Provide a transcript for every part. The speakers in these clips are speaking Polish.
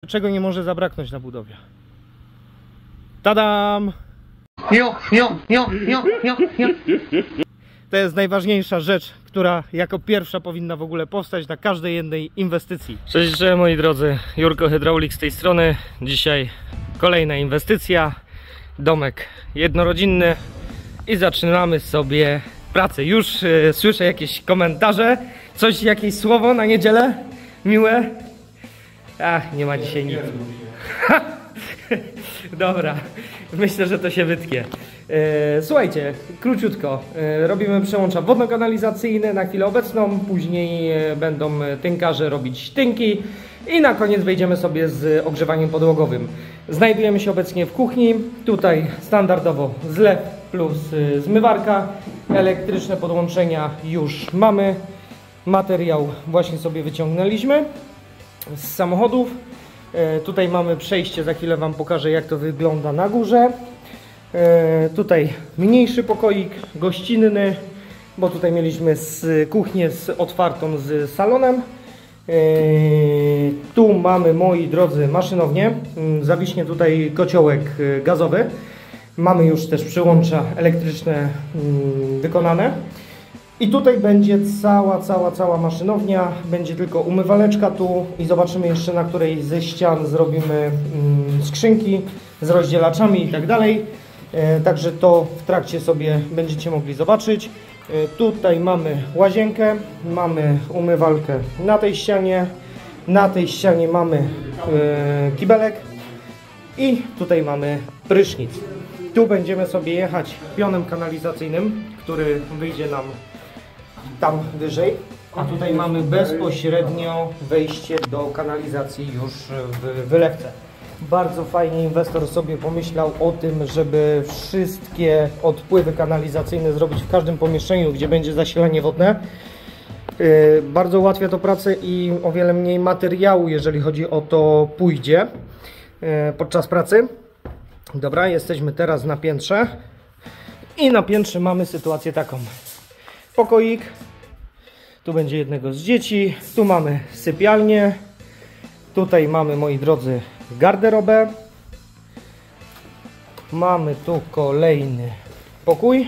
czego nie może zabraknąć na budowie. Tadam! To jest najważniejsza rzecz, która jako pierwsza powinna w ogóle powstać na każdej jednej inwestycji. Cześć, moi drodzy, Jurko Hydraulik z tej strony. Dzisiaj kolejna inwestycja, domek jednorodzinny i zaczynamy sobie pracę. Już słyszę jakieś komentarze, jakieś słowo na niedzielę miłe. Ach, nie ma dzisiaj nic. Dobra, myślę, że to się wytnie. Słuchajcie, króciutko, robimy przełącza wodno-kanalizacyjne na chwilę obecną, później będą tynkarze robić tynki i na koniec wejdziemy sobie z ogrzewaniem podłogowym. Znajdujemy się obecnie w kuchni, tutaj standardowo zlew plus zmywarka, elektryczne podłączenia już mamy, materiał właśnie sobie wyciągnęliśmy z samochodów. Tutaj mamy przejście, za chwilę Wam pokażę, jak to wygląda na górze. Tutaj mniejszy pokoik, gościnny, bo tutaj mieliśmy kuchnię otwartą z salonem. Tu mamy, moi drodzy, maszynownię. Zawiśnie tutaj kociołek gazowy. Mamy już też przyłącza elektryczne wykonane. I tutaj będzie cała maszynownia, będzie tylko umywaleczka tu i zobaczymy jeszcze, na której ze ścian zrobimy skrzynki z rozdzielaczami i tak dalej. Także to w trakcie sobie będziecie mogli zobaczyć. Tutaj mamy łazienkę, mamy umywalkę na tej ścianie mamy kibelek i tutaj mamy prysznic. Tu będziemy sobie jechać pionem kanalizacyjnym, który wyjdzie nam tam wyżej, a tutaj mamy bezpośrednio wejście do kanalizacji już w wylewce. Bardzo fajnie inwestor sobie pomyślał o tym, żeby wszystkie odpływy kanalizacyjne zrobić w każdym pomieszczeniu, gdzie będzie zasilanie wodne. Bardzo ułatwia to pracę i o wiele mniej materiału, jeżeli chodzi o to, pójdzie podczas pracy. Dobra, jesteśmy teraz na piętrze i na piętrze mamy sytuację taką. Pokoik, tu będzie jednego z dzieci, tu mamy sypialnię, tutaj mamy, moi drodzy, garderobę, mamy tu kolejny pokój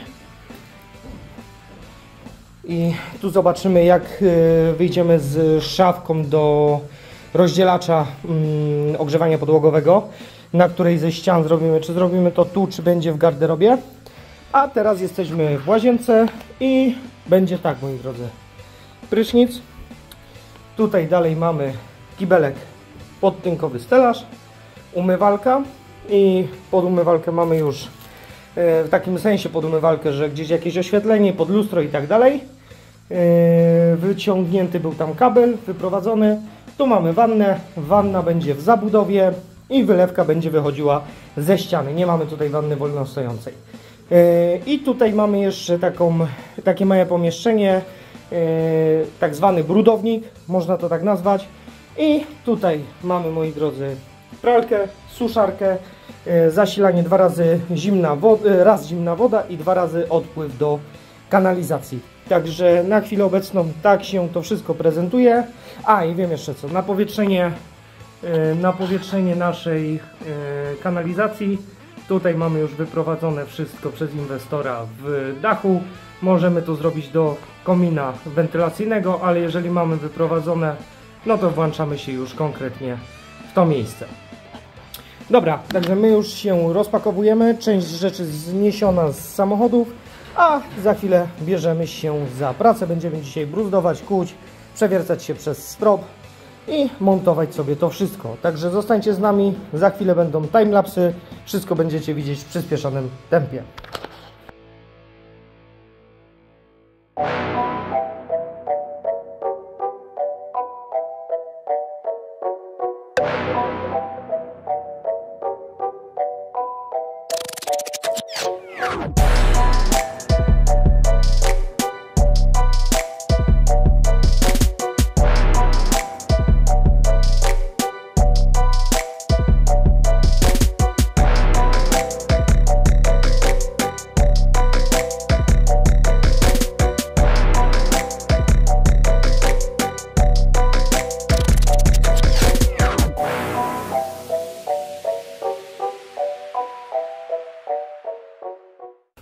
i tu zobaczymy, jak wyjdziemy z szafką do rozdzielacza ogrzewania podłogowego, na której ze ścian zrobimy, czy zrobimy to tu, czy będzie w garderobie. A teraz jesteśmy w łazience i będzie tak, moi drodzy, prysznic, tutaj dalej mamy kibelek, podtynkowy stelaż, umywalka i pod umywalkę mamy już w takim sensie pod umywalkę, że gdzieś jakieś oświetlenie, pod lustro i tak dalej. Wyciągnięty był tam kabel, wyprowadzony. Tu mamy wannę, wanna będzie w zabudowie i wylewka będzie wychodziła ze ściany. Nie mamy tutaj wanny wolno stojącej. I tutaj mamy jeszcze takie małe pomieszczenie, tak zwany brudownik, można to tak nazwać. I tutaj mamy, moi drodzy, pralkę, suszarkę, zasilanie raz zimna woda i 2 razy odpływ do kanalizacji. Także na chwilę obecną tak się to wszystko prezentuje. A i wiem jeszcze co, na powietrzenie naszej kanalizacji. Tutaj mamy już wyprowadzone wszystko przez inwestora w dachu. Możemy to zrobić do komina wentylacyjnego, ale jeżeli mamy wyprowadzone, no to włączamy się już konkretnie w to miejsce. Dobra, także my już się rozpakowujemy, część rzeczy zniesiona z samochodów, a za chwilę bierzemy się za pracę. Będziemy dzisiaj bruzdować, kuć, przewiercać się przez strop i montować sobie to wszystko. Także zostańcie z nami, za chwilę będą timelapsy, wszystko będziecie widzieć w przyspieszonym tempie.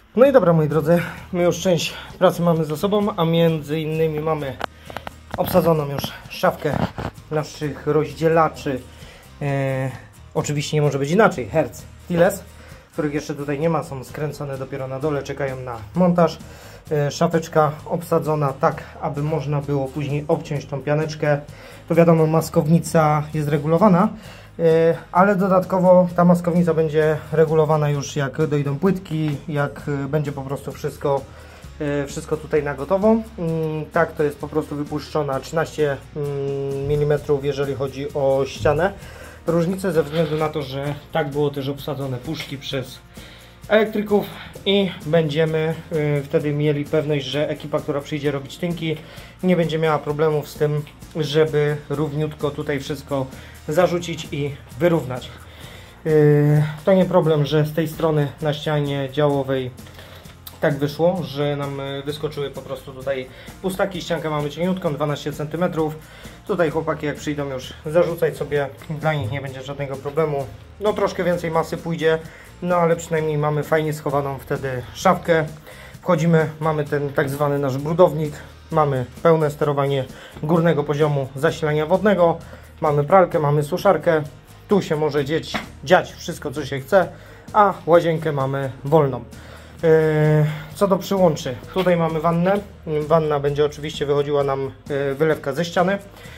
No i dobra, moi drodzy, my już część pracy mamy za sobą, a między innymi mamy obsadzoną już szafkę naszych rozdzielaczy. Oczywiście nie może być inaczej. Hertz Tiles, których jeszcze tutaj nie ma, są skręcone dopiero na dole, czekają na montaż. Szafeczka obsadzona tak, aby można było później obciąć tą pianeczkę. To wiadomo, maskownica jest regulowana, ale dodatkowo ta maskownica będzie regulowana już jak dojdą płytki, jak będzie po prostu wszystko tutaj na gotowo. Tak, to jest po prostu wypuszczona 13 mm, jeżeli chodzi o ścianę. Różnice ze względu na to, że tak było też obsadzone puszki przez elektryków i będziemy wtedy mieli pewność, że ekipa, która przyjdzie robić tynki, nie będzie miała problemów z tym, żeby równiutko tutaj wszystko zarzucić i wyrównać. To nie problem, że z tej strony na ścianie działowej tak wyszło, że nam wyskoczyły po prostu tutaj pustaki. Ściankę mamy cieniutką, 12 cm. Tutaj chłopaki jak przyjdą już zarzucać sobie, dla nich nie będzie żadnego problemu. No troszkę więcej masy pójdzie, no ale przynajmniej mamy fajnie schowaną wtedy szafkę. Wchodzimy, mamy ten tak zwany nasz brudownik, mamy pełne sterowanie górnego poziomu zasilania wodnego, mamy pralkę, mamy suszarkę. Tu się może dziać wszystko, co się chce, a łazienkę mamy wolną. Co do przyłączy, tutaj mamy wannę. Wanna będzie oczywiście wychodziła nam wylewka ze ściany.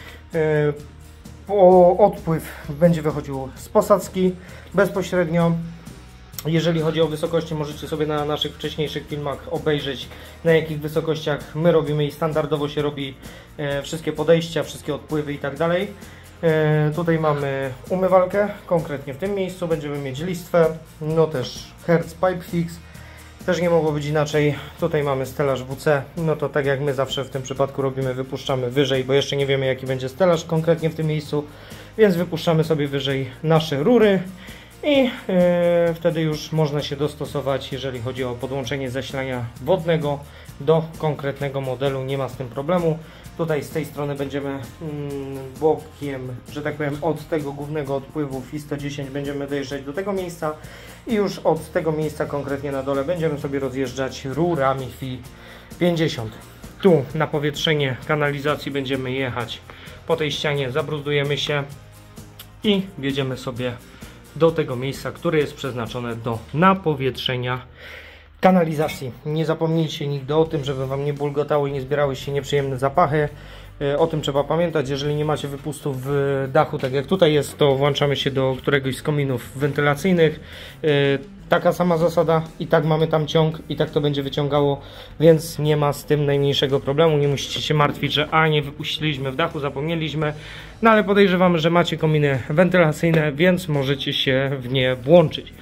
Odpływ będzie wychodził z posadzki bezpośrednio. Jeżeli chodzi o wysokości, możecie sobie na naszych wcześniejszych filmach obejrzeć, na jakich wysokościach my robimy i standardowo się robi wszystkie podejścia, wszystkie odpływy i tak dalej. Tutaj mamy umywalkę, konkretnie w tym miejscu będziemy mieć listwę, no też Hertz Pipe Fix. Też nie mogło być inaczej. Tutaj mamy stelaż WC. No to tak jak my zawsze w tym przypadku robimy, wypuszczamy wyżej, bo jeszcze nie wiemy jaki będzie stelaż konkretnie w tym miejscu, więc wypuszczamy sobie wyżej nasze rury i wtedy już można się dostosować, jeżeli chodzi o podłączenie zasilania wodnego do konkretnego modelu. Nie ma z tym problemu. Tutaj z tej strony będziemy bokiem, że tak powiem, od tego głównego odpływu FI 110 będziemy dojeżdżać do tego miejsca i już od tego miejsca konkretnie na dole będziemy sobie rozjeżdżać rurami FI 50. Tu na powietrzenie kanalizacji będziemy jechać po tej ścianie, zabruzdujemy się i wjedziemy sobie do tego miejsca, które jest przeznaczone do napowietrzenia kanalizacji. Nie zapomnijcie nigdy o tym, żeby Wam nie bulgotały i nie zbierały się nieprzyjemne zapachy. O tym trzeba pamiętać. Jeżeli nie macie wypustów w dachu, tak jak tutaj jest, to włączamy się do któregoś z kominów wentylacyjnych. Taka sama zasada, i tak mamy tam ciąg, i tak to będzie wyciągało, więc nie ma z tym najmniejszego problemu. Nie musicie się martwić, że nie wypuściliśmy w dachu, zapomnieliśmy. No ale podejrzewamy, że macie kominy wentylacyjne, więc możecie się w nie włączyć.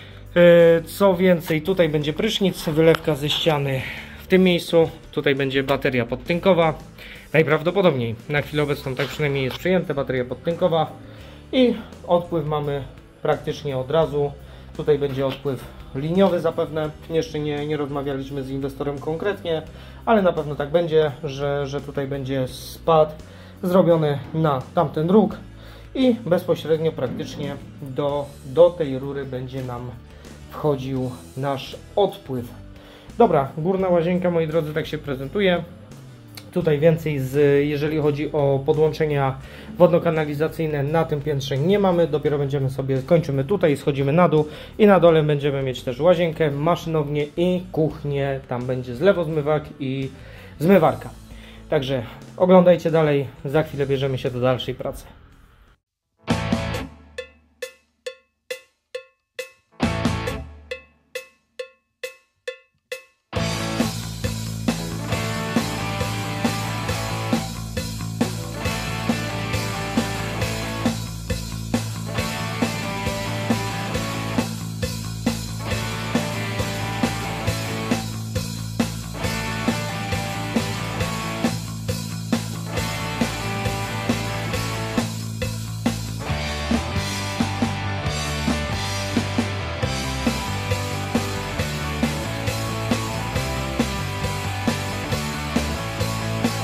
Co więcej, tutaj będzie prysznic, wylewka ze ściany w tym miejscu. Tutaj będzie bateria podtynkowa. Najprawdopodobniej na chwilę obecną tak przynajmniej jest przyjęte, bateria podtynkowa. I odpływ mamy praktycznie od razu. Tutaj będzie odpływ liniowy zapewne. Jeszcze nie rozmawialiśmy z inwestorem konkretnie, ale na pewno tak będzie, że tutaj będzie spad zrobiony na tamten róg i bezpośrednio praktycznie do tej rury będzie nam wchodził nasz odpływ. Dobra, górna łazienka, moi drodzy, tak się prezentuje. Tutaj więcej, jeżeli chodzi o podłączenia wodno-kanalizacyjne, na tym piętrze nie mamy. Dopiero będziemy sobie, kończymy tutaj, schodzimy na dół i na dole będziemy mieć też łazienkę, maszynownię i kuchnię. Tam będzie zlewozmywak i zmywarka. Także oglądajcie dalej, za chwilę bierzemy się do dalszej pracy.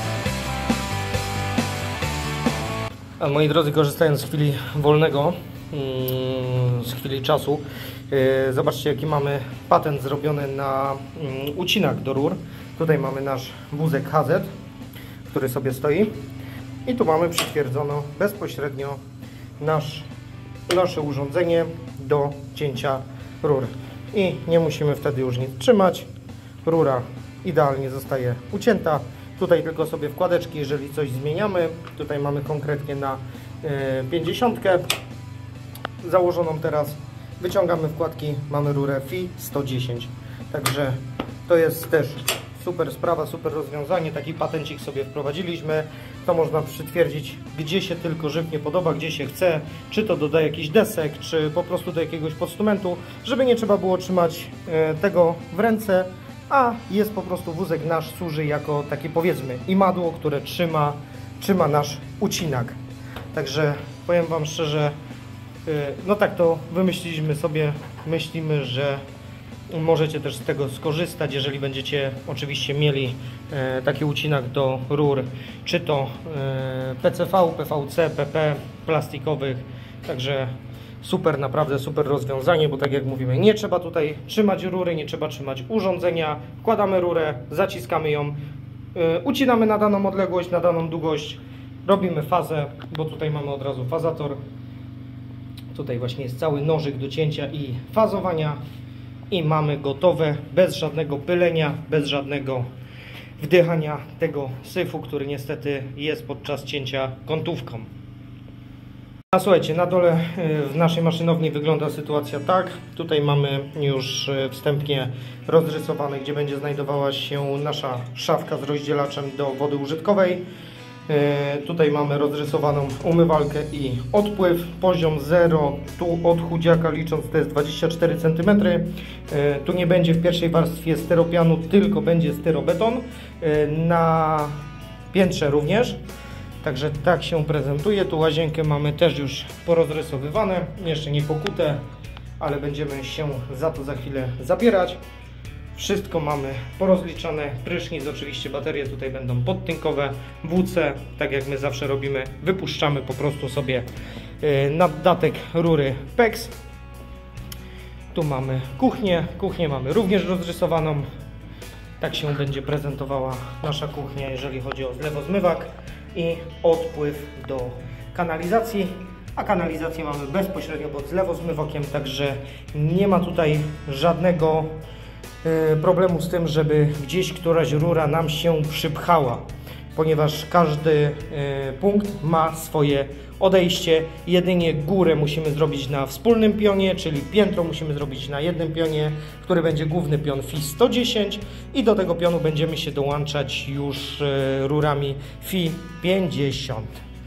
A moi drodzy, korzystając z chwili wolnego, z chwili czasu. Zobaczcie, jaki mamy patent zrobiony na ucinak do rur. Tutaj mamy nasz wózek HZ, który sobie stoi i tu mamy przytwierdzono bezpośrednio nasze urządzenie do cięcia rur i nie musimy wtedy już nic trzymać. Rura idealnie zostaje ucięta. Tutaj tylko sobie wkładeczki, jeżeli coś zmieniamy. Tutaj mamy konkretnie na 50 założoną teraz. Wyciągamy wkładki, mamy rurę FI 110. Także to jest też super sprawa, super rozwiązanie. Taki patencik sobie wprowadziliśmy. To można przytwierdzić, gdzie się tylko żywnie podoba, gdzie się chce. Czy to do jakichś desek, czy po prostu do jakiegoś postumentu, żeby nie trzeba było trzymać tego w ręce, a jest po prostu wózek nasz, służy jako takie, powiedzmy, imadło, które trzyma nasz ucinak. Także powiem Wam szczerze, no tak to wymyśliliśmy sobie, myślimy, że możecie też z tego skorzystać, jeżeli będziecie oczywiście mieli taki ucinak do rur, czy to PCV, PVC, PP, plastikowych. Także super, naprawdę super rozwiązanie, bo tak jak mówimy, nie trzeba tutaj trzymać rury, nie trzeba trzymać urządzenia. Wkładamy rurę, zaciskamy ją, ucinamy na daną odległość, na daną długość, robimy fazę, bo tutaj mamy od razu fazator. Tutaj właśnie jest cały nożyk do cięcia i fazowania i mamy gotowe, bez żadnego pylenia, bez żadnego wdychania tego syfu, który niestety jest podczas cięcia kątówką. A słuchajcie, na dole w naszej maszynowni wygląda sytuacja tak. Tutaj mamy już wstępnie rozrysowane, gdzie będzie znajdowała się nasza szafka z rozdzielaczem do wody użytkowej. Tutaj mamy rozrysowaną umywalkę i odpływ. Poziom 0, tu od chudziaka licząc to jest 24 cm. Tu nie będzie w pierwszej warstwie styropianu, tylko będzie styrobeton. Na piętrze również. Także tak się prezentuje. Tu łazienkę mamy też już porozrysowywane, jeszcze nie pokute, ale będziemy się za to za chwilę zabierać. Wszystko mamy porozliczane, prysznic, oczywiście baterie tutaj będą podtynkowe, WC, tak jak my zawsze robimy, wypuszczamy po prostu sobie naddatek rury PEX. Tu mamy kuchnię mamy również rozrysowaną. Tak się będzie prezentowała nasza kuchnia, jeżeli chodzi o zlewozmywak i odpływ do kanalizacji. A kanalizację mamy bezpośrednio pod zlewozmywakiem, także nie ma tutaj żadnego problemu z tym, żeby gdzieś któraś rura nam się przypchała, ponieważ każdy punkt ma swoje odejście. Jedynie górę musimy zrobić na wspólnym pionie, czyli piętro musimy zrobić na jednym pionie, który będzie główny pion FI 110 i do tego pionu będziemy się dołączać już rurami FI 50.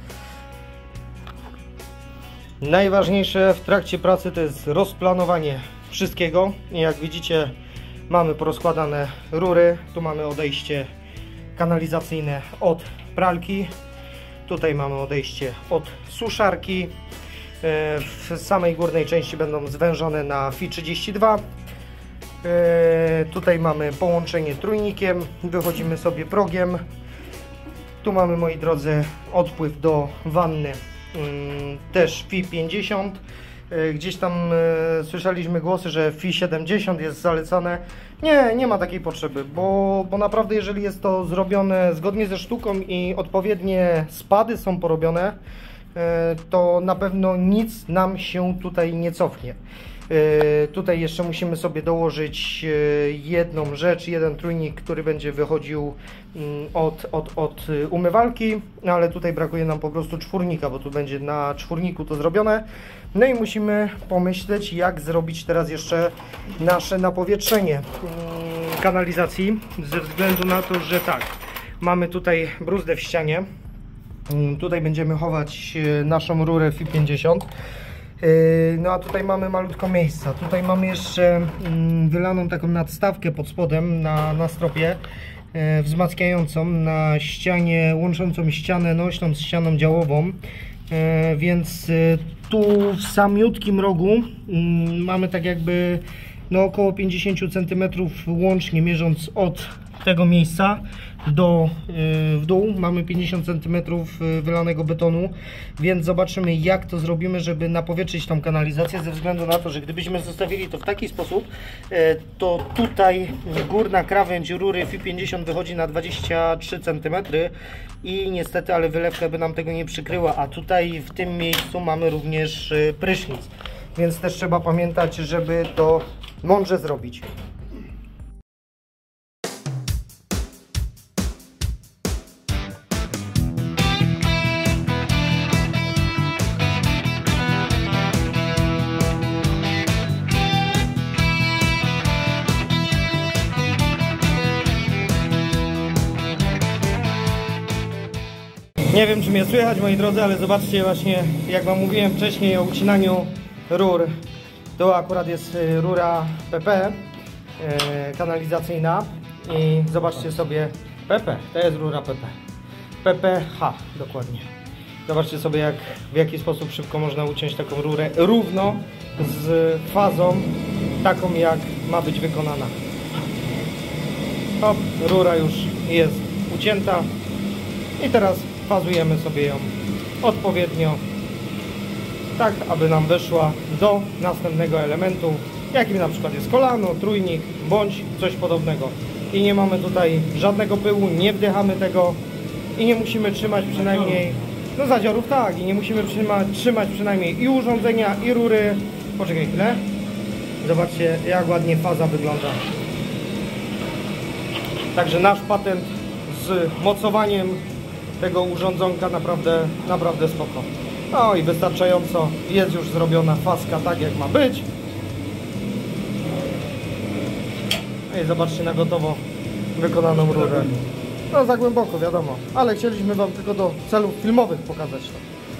Najważniejsze w trakcie pracy to jest rozplanowanie wszystkiego. Jak widzicie, mamy porozkładane rury, tu mamy odejście kanalizacyjne od pralki, tutaj mamy odejście od suszarki, w samej górnej części będą zwężone na FI 32, tutaj mamy połączenie trójnikiem, wychodzimy sobie progiem, tu mamy, moi drodzy, odpływ do wanny, też FI 50. Gdzieś tam słyszeliśmy głosy, że FI 70 jest zalecane. Nie ma takiej potrzeby, bo naprawdę jeżeli jest to zrobione zgodnie ze sztuką i odpowiednie spady są porobione, to na pewno nic nam się tutaj nie cofnie. Tutaj jeszcze musimy sobie dołożyć jedną rzecz, jeden trójnik, który będzie wychodził od umywalki, ale tutaj brakuje nam po prostu czwórnika, bo tu będzie na czwórniku to zrobione. No i musimy pomyśleć, jak zrobić teraz jeszcze nasze napowietrzenie kanalizacji, ze względu na to, że tak, mamy tutaj bruzdę w ścianie, tutaj będziemy chować naszą rurę FI 50. No a tutaj mamy malutko miejsca. Tutaj mamy jeszcze wylaną taką nadstawkę pod spodem na stropie, wzmacniającą na ścianie, łączącą ścianę nośną z ścianą działową. Więc tu w samiutkim rogu mamy tak jakby no około 50 cm łącznie, mierząc od tego miejsca w dół mamy 50 cm wylanego betonu, więc zobaczymy, jak to zrobimy, żeby napowietrzyć tą kanalizację, ze względu na to, że gdybyśmy zostawili to w taki sposób, to tutaj górna krawędź rury FI50 wychodzi na 23 cm i niestety, ale wylewka by nam tego nie przykryła, a tutaj w tym miejscu mamy również prysznic, więc też trzeba pamiętać, żeby to mądrze zrobić. Nie wiem, czy mnie słychać, moi drodzy, ale zobaczcie właśnie, jak wam mówiłem wcześniej o ucinaniu rur. To akurat jest rura PP kanalizacyjna i zobaczcie sobie PP, to jest rura PP. PPH dokładnie. Zobaczcie sobie, w jaki sposób szybko można uciąć taką rurę równo z fazą taką, jak ma być wykonana. Hop, rura już jest ucięta i teraz fazujemy sobie ją odpowiednio, tak aby nam weszła do następnego elementu, jakim na przykład jest kolano, trójnik bądź coś podobnego. I nie mamy tutaj żadnego pyłu, nie wdychamy tego i nie musimy trzymać przynajmniej, no zadziorów tak, i nie musimy trzymać przynajmniej i urządzenia, i rury. Poczekaj chwilę. Zobaczcie, jak ładnie faza wygląda. Także nasz patent z mocowaniem tego urządzonka naprawdę spoko. No i wystarczająco jest już zrobiona faska tak, jak ma być. I zobaczcie na gotowo wykonaną rurę. No za głęboko, wiadomo, ale chcieliśmy wam tylko do celów filmowych pokazać to.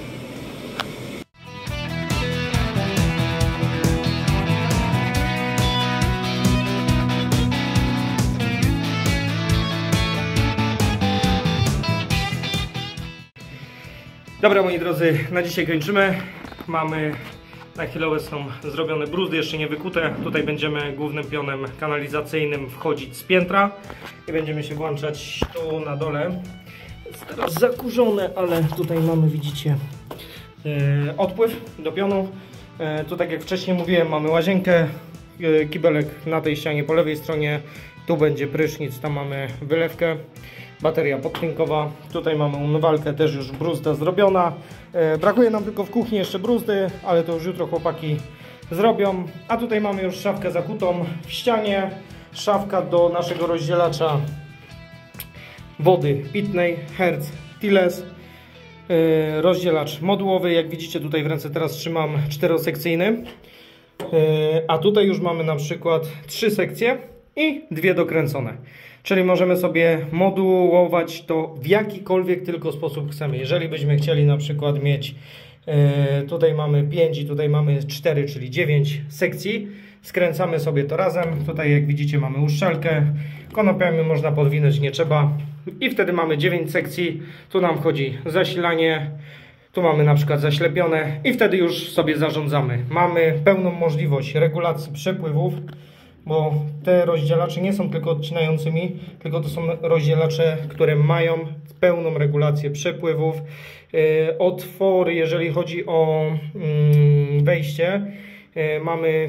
Dobra, moi drodzy, na dzisiaj kończymy. Mamy na chwilę obecną zrobione bruzdy, jeszcze nie wykute. Tutaj będziemy głównym pionem kanalizacyjnym wchodzić z piętra i będziemy się włączać tu na dole. Jest teraz zakurzone, ale tutaj mamy, widzicie, odpływ do pionu. Tu, tak jak wcześniej mówiłem, mamy łazienkę, kibelek na tej ścianie po lewej stronie. Tu będzie prysznic, tam mamy wylewkę. Bateria podtynkowa, tutaj mamy umywalkę, też już bruzda zrobiona. Brakuje nam tylko w kuchni jeszcze bruzdy, ale to już jutro chłopaki zrobią. A tutaj mamy już szafkę zakutą w ścianie, szafka do naszego rozdzielacza wody pitnej, Hertz Tiles, rozdzielacz modułowy, jak widzicie tutaj w ręce teraz trzymam 4-sekcyjny, a tutaj już mamy na przykład 3 sekcje i 2 dokręcone. Czyli możemy sobie modułować to w jakikolwiek tylko sposób chcemy. Jeżeli byśmy chcieli na przykład mieć, tutaj mamy 5 i tutaj mamy 4, czyli 9 sekcji, skręcamy sobie to razem. Tutaj, jak widzicie, mamy uszczelkę, konopiami można podwinąć, nie trzeba. I wtedy mamy 9 sekcji, tu nam wchodzi zasilanie, tu mamy na przykład zaślepione i wtedy już sobie zarządzamy. Mamy pełną możliwość regulacji przepływów, bo te rozdzielacze nie są tylko odcinającymi, tylko to są rozdzielacze, które mają pełną regulację przepływów. Otwory, jeżeli chodzi o wejście, mamy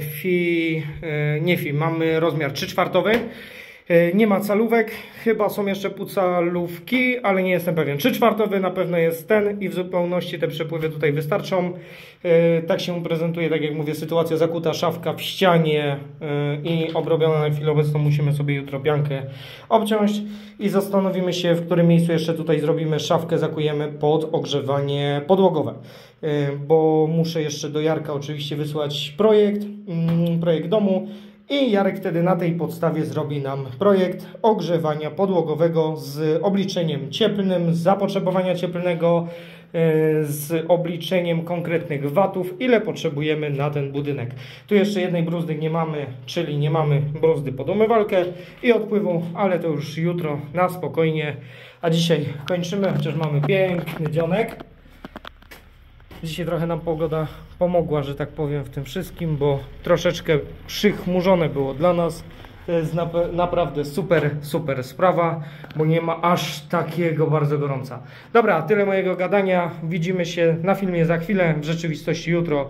mamy rozmiar 3/4. Nie ma calówek, chyba są jeszcze półcalówki, ale nie jestem pewien. 3/4 na pewno jest ten i w zupełności te przepływy tutaj wystarczą. Tak się prezentuje, tak jak mówię, sytuacja zakuta, szafka w ścianie i obrobiona na chwilę obecną. Musimy sobie jutro piankę obciąć i zastanowimy się, w którym miejscu jeszcze tutaj zrobimy szafkę, zakujemy pod ogrzewanie podłogowe. Bo muszę jeszcze do Jarka oczywiście wysłać projekt domu. I Jarek wtedy na tej podstawie zrobi nam projekt ogrzewania podłogowego z obliczeniem cieplnym, z zapotrzebowania cieplnego, z obliczeniem konkretnych watów, ile potrzebujemy na ten budynek. Tu jeszcze jednej bruzdy nie mamy, czyli nie mamy bruzdy pod umywalkę i odpływu, ale to już jutro na spokojnie. A dzisiaj kończymy, chociaż mamy piękny dzionek. Dzisiaj trochę nam pogoda pomogła, że tak powiem, w tym wszystkim, bo troszeczkę przychmurzone było dla nas, To jest naprawdę super sprawa, bo nie ma aż takiego bardzo gorąca. Dobra, tyle mojego gadania. Widzimy się na filmie za chwilę, w rzeczywistości jutro.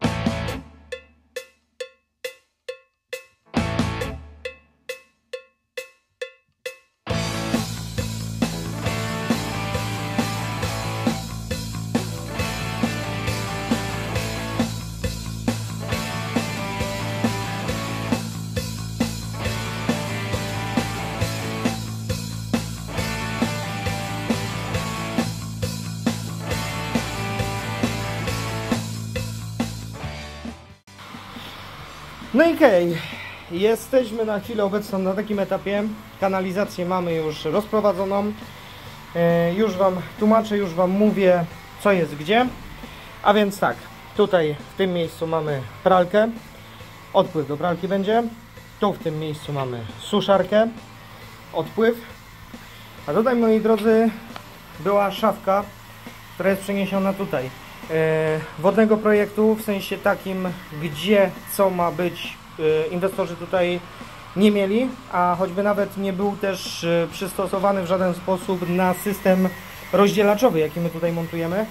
No i okej, jesteśmy na chwilę obecną na takim etapie. Kanalizację mamy już rozprowadzoną. Już Wam tłumaczę, już Wam mówię, co jest gdzie. A więc tak, tutaj w tym miejscu mamy pralkę. Odpływ do pralki będzie. Tu w tym miejscu mamy suszarkę. Odpływ. A tutaj, moi drodzy, była szafka, która jest przeniesiona tutaj. Wodnego projektu, w sensie takim, gdzie co ma być, inwestorzy tutaj nie mieli, a choćby nawet nie był też przystosowany w żaden sposób na system rozdzielaczowy, jaki my tutaj montujemy.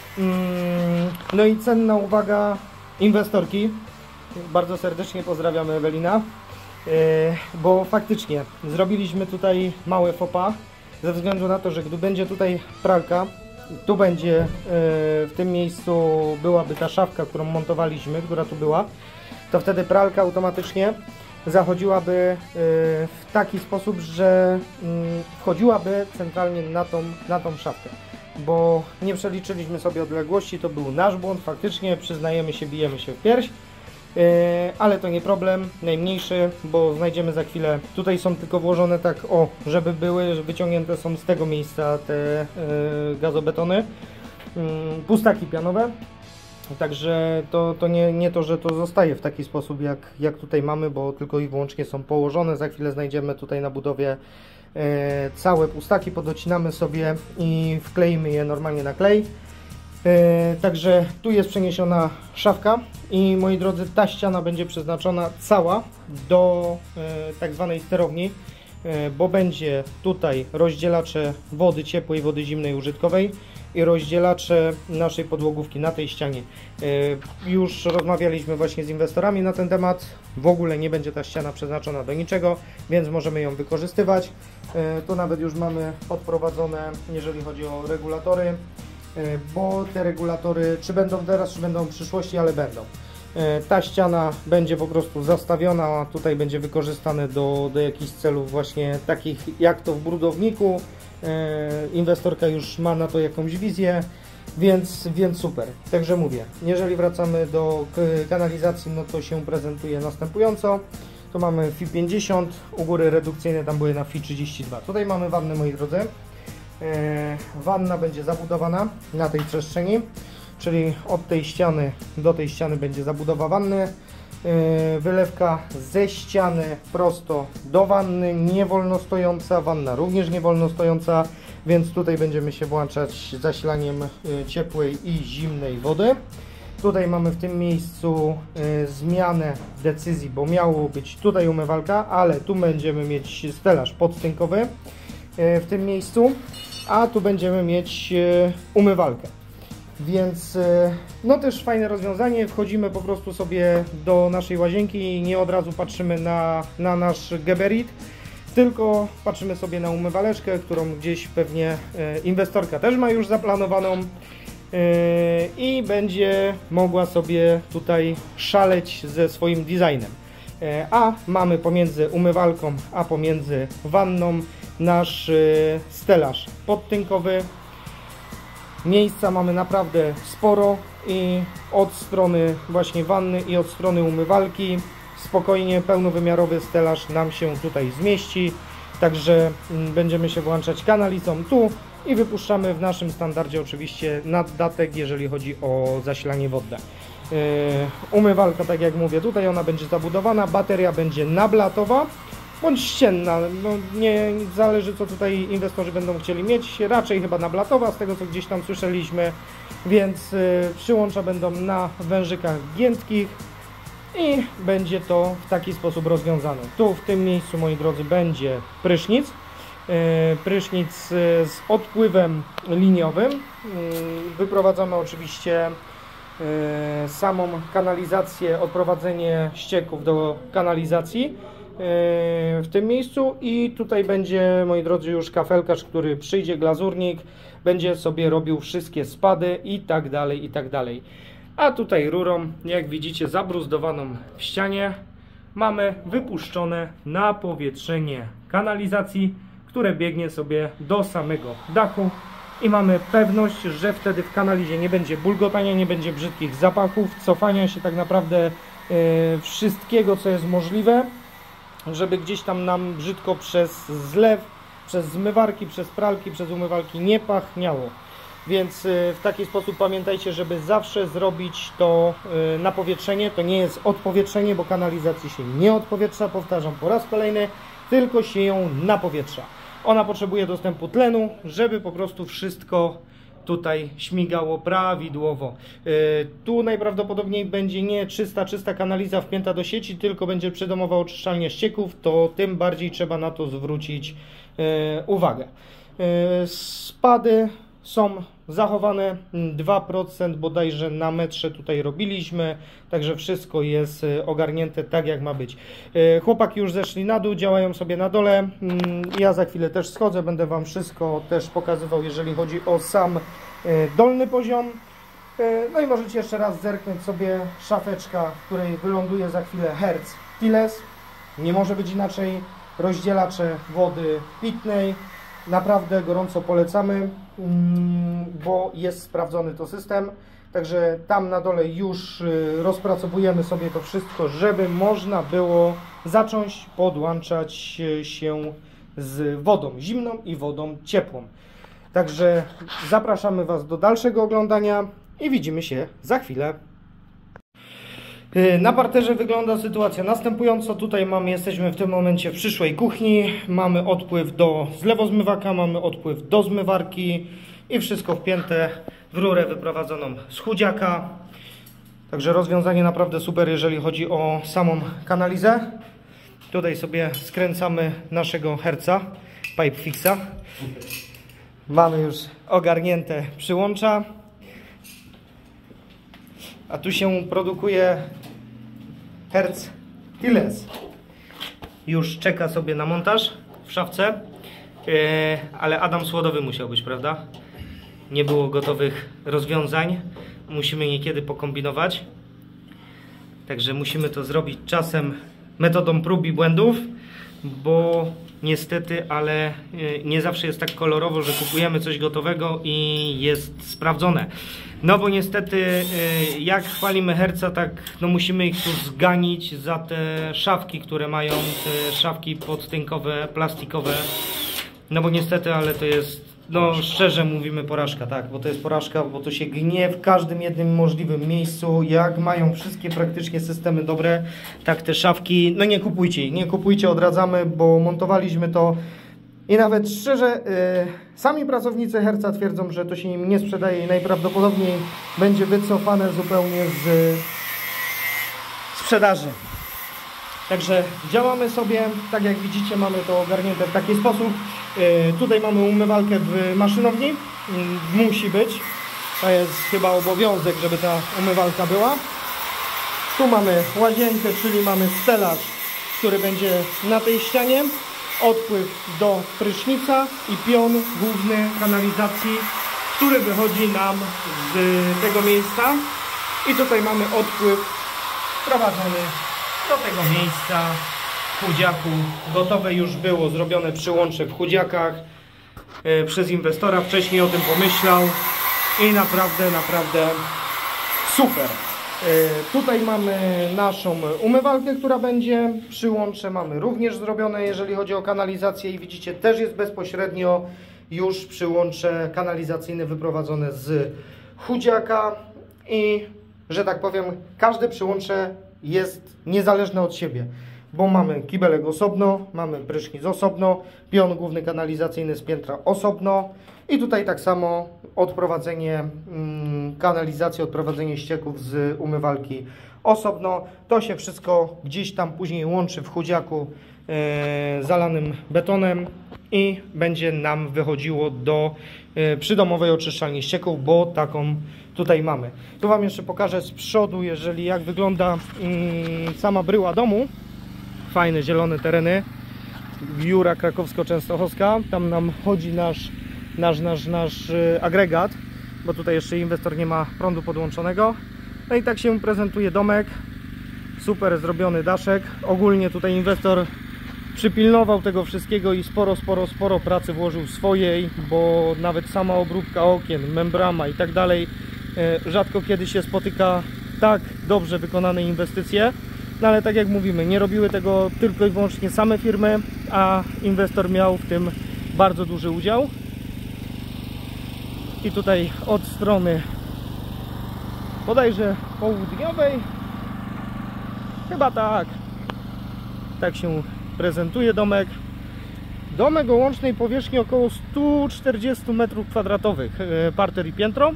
No i cenna uwaga inwestorki, bardzo serdecznie pozdrawiamy Ewelina, bo faktycznie zrobiliśmy tutaj małe faux pas, ze względu na to, że gdy będzie tutaj pralka, tu będzie, w tym miejscu byłaby ta szafka, którą montowaliśmy, która tu była, to wtedy pralka automatycznie zachodziłaby w taki sposób, że wchodziłaby centralnie na tą szafkę, bo nie przeliczyliśmy sobie odległości, to był nasz błąd, faktycznie przyznajemy się, bijemy się w pierś, ale to nie problem, najmniejszy, bo znajdziemy za chwilę, tutaj są tylko włożone tak, o, żeby były, że wyciągnięte są z tego miejsca te gazobetony, pustaki pianowe, także to nie to, że to zostaje w taki sposób jak tutaj mamy, bo tylko i wyłącznie są położone. Za chwilę znajdziemy tutaj na budowie całe pustaki, podocinamy sobie i wkleimy je normalnie na klej. Także tu jest przeniesiona szafka i, moi drodzy, ta ściana będzie przeznaczona cała do tak zwanej sterowni, bo będzie tutaj rozdzielacze wody ciepłej, wody zimnej użytkowej i rozdzielacze naszej podłogówki na tej ścianie. Już rozmawialiśmy właśnie z inwestorami na ten temat. W ogóle nie będzie ta ściana przeznaczona do niczego, więc możemy ją wykorzystywać. Tu nawet już mamy odprowadzone, jeżeli chodzi o regulatory, bo te regulatory, czy będą teraz, czy będą w przyszłości, ale będą. Ta ściana będzie po prostu zastawiona, a tutaj będzie wykorzystane do jakichś celów właśnie takich jak to w budowniku. Inwestorka już ma na to jakąś wizję, więc super. Także mówię, jeżeli wracamy do kanalizacji, no to się prezentuje następująco. Tu mamy FI 50, u góry redukcyjne tam były na FI 32. Tutaj mamy wannę, moi drodzy. Wanna będzie zabudowana na tej przestrzeni, czyli od tej ściany do tej ściany będzie zabudowa wanny. Wylewka ze ściany prosto do wanny, nie wolno stojąca, wanna również nie wolno stojąca, więc tutaj będziemy się włączać zasilaniem ciepłej i zimnej wody. Tutaj mamy w tym miejscu zmianę decyzji, bo miało być tutaj umywalka, ale tu będziemy mieć stelaż podstękowy w tym miejscu, a tu będziemy mieć umywalkę. Więc no też fajne rozwiązanie, wchodzimy po prostu sobie do naszej łazienki i nie od razu patrzymy na nasz geberit, tylko patrzymy sobie na umywaleczkę, którą gdzieś pewnie inwestorka też ma już zaplanowaną i będzie mogła sobie tutaj szaleć ze swoim designem. A mamy pomiędzy umywalką a pomiędzy wanną nasz stelaż podtynkowy. Miejsca mamy naprawdę sporo i od strony właśnie wanny i od strony umywalki spokojnie pełnowymiarowy stelaż nam się tutaj zmieści. Także będziemy się włączać kanalizą tu i wypuszczamy w naszym standardzie oczywiście naddatek, jeżeli chodzi o zasilanie wodne. Umywalka, tak jak mówię, tutaj ona będzie zabudowana, bateria będzie nablatowa bądź ścienna, no nie zależy, co tutaj inwestorzy będą chcieli mieć, raczej chyba nablatowa, z tego co gdzieś tam słyszeliśmy, więc przyłącza będą na wężykach giętkich. i będzie to w taki sposób rozwiązane. Tu w tym miejscu, moi drodzy, będzie prysznic. Prysznic z odpływem liniowym. Wyprowadzamy oczywiście samą kanalizację, odprowadzenie ścieków do kanalizacji w tym miejscu i tutaj będzie, moi drodzy, już kafelkarz, który przyjdzie, glazurnik, będzie sobie robił wszystkie spady i tak dalej, i tak dalej. A tutaj rurą, jak widzicie, zabruzdowaną w ścianie, mamy wypuszczone napowietrzenie kanalizacji, które biegnie sobie do samego dachu i mamy pewność, że wtedy w kanalizie nie będzie bulgotania, nie będzie brzydkich zapachów, cofania się tak naprawdę wszystkiego, co jest możliwe, żeby gdzieś tam nam brzydko przez zlew, przez zmywarki, przez pralki, przez umywalki nie pachniało. Więc w taki sposób pamiętajcie, żeby zawsze zrobić to napowietrzenie. To nie jest odpowietrzenie, bo kanalizacji się nie odpowietrza, powtarzam po raz kolejny, tylko się ją napowietrza. Ona potrzebuje dostępu tlenu, żeby po prostu wszystko tutaj śmigało prawidłowo. Tu najprawdopodobniej będzie nie czysta kanaliza wpięta do sieci, tylko będzie przydomowa oczyszczalnia ścieków, to tym bardziej trzeba na to zwrócić uwagę. Spady są zachowane, 2% bodajże na metrze tutaj robiliśmy, także wszystko jest ogarnięte tak, jak ma być. Chłopaki już zeszli na dół, działają sobie na dole, ja za chwilę też schodzę, będę Wam wszystko też pokazywał, jeżeli chodzi o sam dolny poziom. No i możecie jeszcze raz zerknąć sobie szafeczka, w której wyląduje za chwilę herc Tiles, nie może być inaczej, rozdzielacze wody pitnej. Naprawdę gorąco polecamy, bo jest sprawdzony to system. Także tam na dole już rozpracowujemy sobie to wszystko, żeby można było zacząć podłączać się z wodą zimną i wodą ciepłą. Także zapraszamy Was do dalszego oglądania i widzimy się za chwilę. Na parterze wygląda sytuacja następująco. Tutaj jesteśmy w tym momencie w przyszłej kuchni. Mamy odpływ do zlewozmywaka, mamy odpływ do zmywarki i wszystko wpięte w rurę wyprowadzoną z chudziaka. Także rozwiązanie naprawdę super, jeżeli chodzi o samą kanalizę. Tutaj sobie skręcamy naszego herca, pipe fixa. Mamy już ogarnięte przyłącza. A tu się produkuje herc Tiles. Już czeka sobie na montaż w szafce, ale Adam Słodowy musiał być, prawda? Nie było gotowych rozwiązań. Musimy niekiedy pokombinować. Także musimy to zrobić czasem metodą prób i błędów, bo niestety, ale nie zawsze jest tak kolorowo, że kupujemy coś gotowego i jest sprawdzone. No bo niestety, jak chwalimy herca, tak no musimy ich tu zganić za te szafki, które mają, te szafki podtynkowe, plastikowe. No bo niestety, ale to jest, no szczerze mówimy, porażka, tak, bo to jest porażka, bo to się gnie w każdym jednym możliwym miejscu. Jak mają wszystkie praktycznie systemy dobre, tak te szafki, no nie kupujcie, odradzamy, bo montowaliśmy to i nawet szczerze, sami pracownicy herca twierdzą, że to się im nie sprzedaje i najprawdopodobniej będzie wycofane zupełnie z sprzedaży. Także działamy sobie, tak jak widzicie, mamy to ogarnięte w taki sposób. Tutaj mamy umywalkę w maszynowni, musi być, to jest chyba obowiązek, żeby ta umywalka była. Tu mamy łazienkę, czyli mamy stelaż, który będzie na tej ścianie, odpływ do prysznica i pion główny kanalizacji, który wychodzi nam z tego miejsca. I tutaj mamy odpływ prowadzony do tego miejsca w chudziaku. Gotowe już było zrobione przyłącze w chudziakach przez inwestora. Wcześniej o tym pomyślał i naprawdę super. Tutaj mamy naszą umywalkę, która będzie. Przyłącze mamy również zrobione, jeżeli chodzi o kanalizację i widzicie, też jest bezpośrednio już przyłącze kanalizacyjne wyprowadzone z chudziaka i, że tak powiem, każde przyłącze jest niezależne od siebie, bo mamy kibelek osobno, mamy prysznic osobno, pion główny kanalizacyjny z piętra osobno i tutaj tak samo odprowadzenie kanalizacji, odprowadzenie ścieków z umywalki osobno. To się wszystko gdzieś tam później łączy w chudziaku zalanym betonem i będzie nam wychodziło do przydomowej oczyszczalni ścieków, bo taką tutaj mamy. Tu Wam jeszcze pokażę z przodu, jak wygląda sama bryła domu. Fajne zielone tereny, Jura krakowsko-częstochowska. Tam nam chodzi nasz agregat, bo tutaj jeszcze inwestor nie ma prądu podłączonego. No i tak się prezentuje domek. Super zrobiony daszek. Ogólnie tutaj inwestor przypilnował tego wszystkiego i sporo pracy włożył swojej, bo nawet sama obróbka okien, membrana i tak dalej, rzadko kiedy się spotyka tak dobrze wykonane inwestycje. No ale tak jak mówimy, nie robiły tego tylko i wyłącznie same firmy, a inwestor miał w tym bardzo duży udział. I tutaj od strony bodajże południowej, chyba tak się prezentuje domek. Domek o łącznej powierzchni około 140 m2, parter i piętro.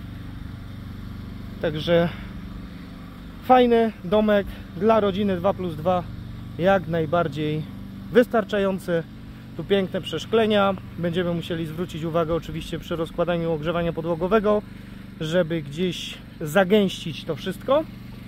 Także fajny domek dla rodziny 2+2, jak najbardziej wystarczający. Tu piękne przeszklenia. Będziemy musieli zwrócić uwagę oczywiście przy rozkładaniu ogrzewania podłogowego, żeby gdzieś zagęścić to wszystko,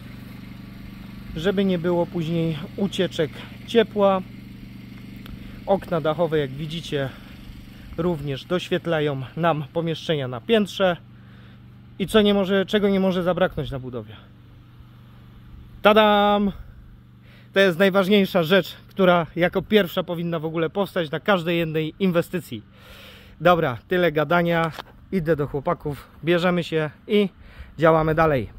żeby nie było później ucieczek ciepła. Okna dachowe, jak widzicie, również doświetlają nam pomieszczenia na piętrze. I czego nie może zabraknąć na budowie? Tadam! To jest najważniejsza rzecz, która jako pierwsza powinna w ogóle powstać na każdej jednej inwestycji. Dobra, tyle gadania. Idę do chłopaków, bierzemy się i działamy dalej.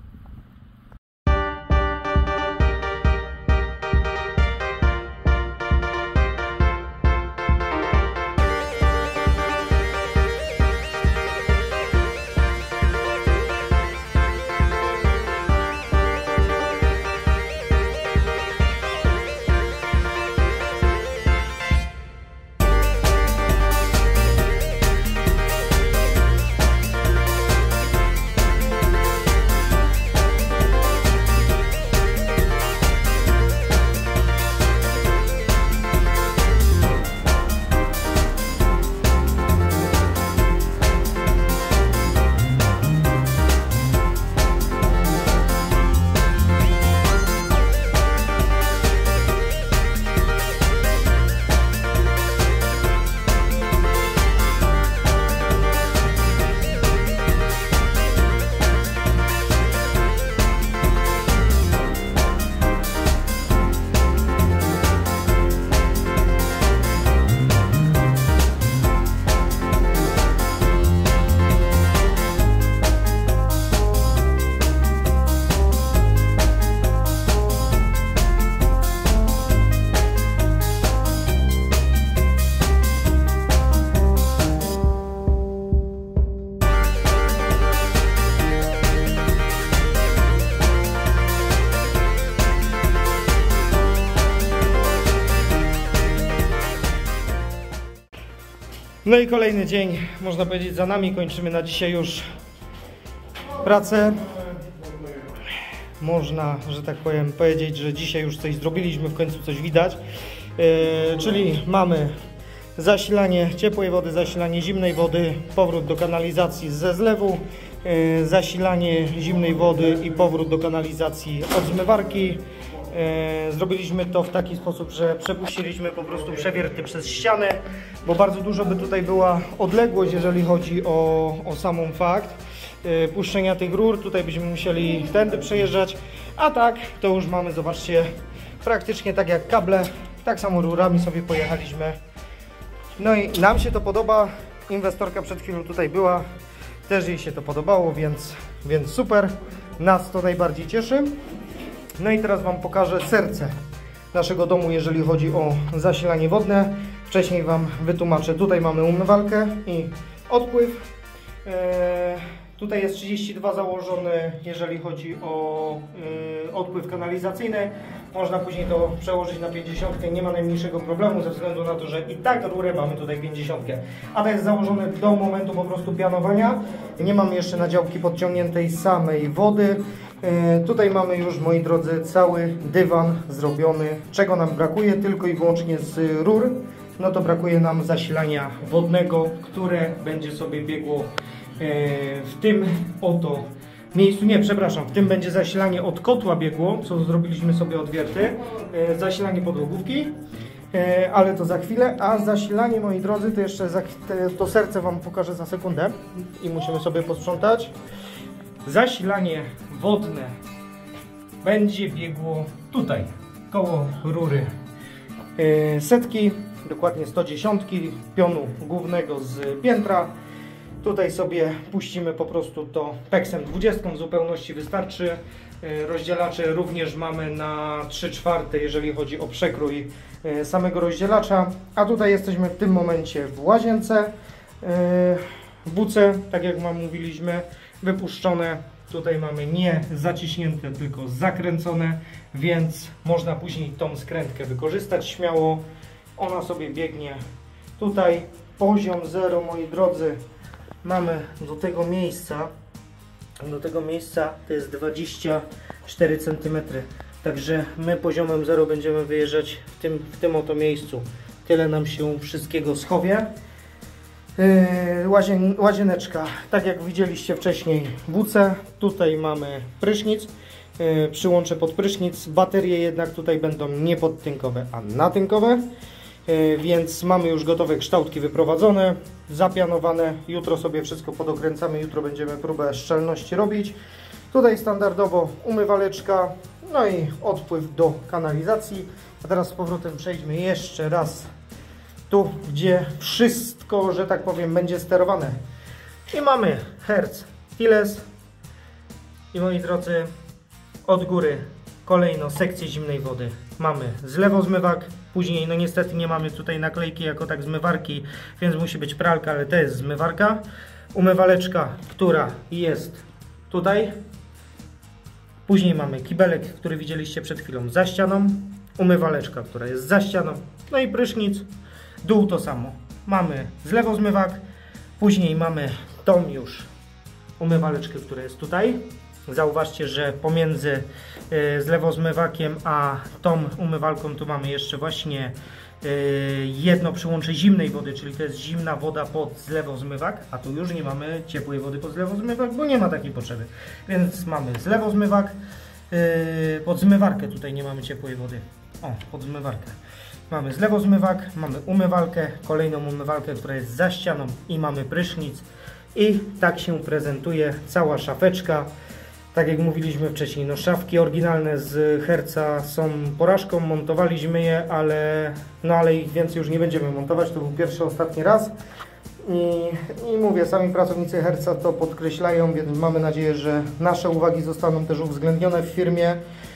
No i kolejny dzień, można powiedzieć, za nami. Kończymy na dzisiaj już pracę. Można, że tak powiem, powiedzieć, że dzisiaj już coś zrobiliśmy, w końcu coś widać. Czyli mamy zasilanie ciepłej wody, zasilanie zimnej wody, powrót do kanalizacji ze zlewu, zasilanie zimnej wody i powrót do kanalizacji od zmywarki. Zrobiliśmy to w taki sposób, że przepuściliśmy po prostu przewierty przez ścianę, bo bardzo dużo by tutaj była odległość, jeżeli chodzi o samą fakt puszczenia tych rur. Tutaj byśmy musieli tędy przejeżdżać, a tak to już mamy, zobaczcie, praktycznie tak jak kable, tak samo rurami sobie pojechaliśmy. No i nam się to podoba, inwestorka przed chwilą tutaj była, też jej się to podobało, więc super, nas to najbardziej cieszy. No i teraz Wam pokażę serce naszego domu, jeżeli chodzi o zasilanie wodne. Wcześniej Wam wytłumaczę. Tutaj mamy umywalkę i odpływ. Tutaj jest 32 założony, jeżeli chodzi o odpływ kanalizacyjny. Można później to przełożyć na 50, nie ma najmniejszego problemu, ze względu na to, że i tak rurę mamy tutaj 50. A to jest założone do momentu po prostu pianowania. Nie mamy jeszcze na działki podciągniętej samej wody. Tutaj mamy już, moi drodzy, cały dywan zrobiony. Czego nam brakuje? Tylko i wyłącznie z rur. No to brakuje nam zasilania wodnego, które będzie sobie biegło w tym oto miejscu. Nie, przepraszam, w tym będzie zasilanie od kotła biegło, co zrobiliśmy sobie odwierty. Zasilanie podłogówki, ale to za chwilę. A zasilanie, moi drodzy, to jeszcze to serce Wam pokażę za sekundę i musimy sobie posprzątać. Zasilanie wodne będzie biegło tutaj, koło rury setki, dokładnie 110 pionu głównego z piętra. Tutaj sobie puścimy po prostu to peksem 20, w zupełności wystarczy. Rozdzielacze również mamy na 3/4, jeżeli chodzi o przekrój samego rozdzielacza. A tutaj jesteśmy w tym momencie w łazience. Buce, tak jak Wam mówiliśmy, wypuszczone. Tutaj mamy nie zaciśnięte, tylko zakręcone, więc można później tą skrętkę wykorzystać śmiało. Ona sobie biegnie tutaj. Poziom 0, moi drodzy, mamy do tego miejsca to jest 24 cm. Także my poziomem 0 będziemy wyjeżdżać w tym oto miejscu. Tyle nam się wszystkiego schowie. Łazieneczka, tak jak widzieliście wcześniej, WC. Tutaj mamy prysznic, przyłącze pod prysznic. Baterie jednak tutaj będą nie podtynkowe, a natynkowe. Więc mamy już gotowe kształtki wyprowadzone, zapianowane. Jutro sobie wszystko podokręcamy, jutro będziemy próbę szczelności robić. Tutaj standardowo umywaleczka, no i odpływ do kanalizacji. A teraz z powrotem przejdźmy jeszcze raz tu, gdzie wszystko, że tak powiem, będzie sterowane. I mamy Hertz Tiles. I moi drodzy, od góry kolejno sekcję zimnej wody. Mamy zlewozmywak, później no niestety nie mamy tutaj naklejki jako tak zmywarki, więc musi być pralka, ale to jest zmywarka. Umywaleczka, która jest tutaj. Później mamy kibelek, który widzieliście przed chwilą za ścianą. Umywaleczka, która jest za ścianą. No i prysznic. Dół to samo. Mamy zlewozmywak, później mamy tą już umywaleczkę, która jest tutaj. Zauważcie, że pomiędzy zlewozmywakiem a tą umywalką tu mamy jeszcze właśnie jedno przyłącze zimnej wody, czyli to jest zimna woda pod zlewozmywak, a tu już nie mamy ciepłej wody pod zlewozmywak, bo nie ma takiej potrzeby. Więc mamy zlewozmywak, pod zmywarkę tutaj nie mamy ciepłej wody. O, pod zmywarkę. Mamy zlewozmywak, mamy umywalkę, kolejną umywalkę, która jest za ścianą i mamy prysznic. I tak się prezentuje cała szafeczka. Tak jak mówiliśmy wcześniej, no szafki oryginalne z Herca są porażką, montowaliśmy je, ale ich więcej już nie będziemy montować, to był pierwszy, ostatni raz. I mówię, sami pracownicy Herca to podkreślają, więc mamy nadzieję, że nasze uwagi zostaną też uwzględnione w firmie,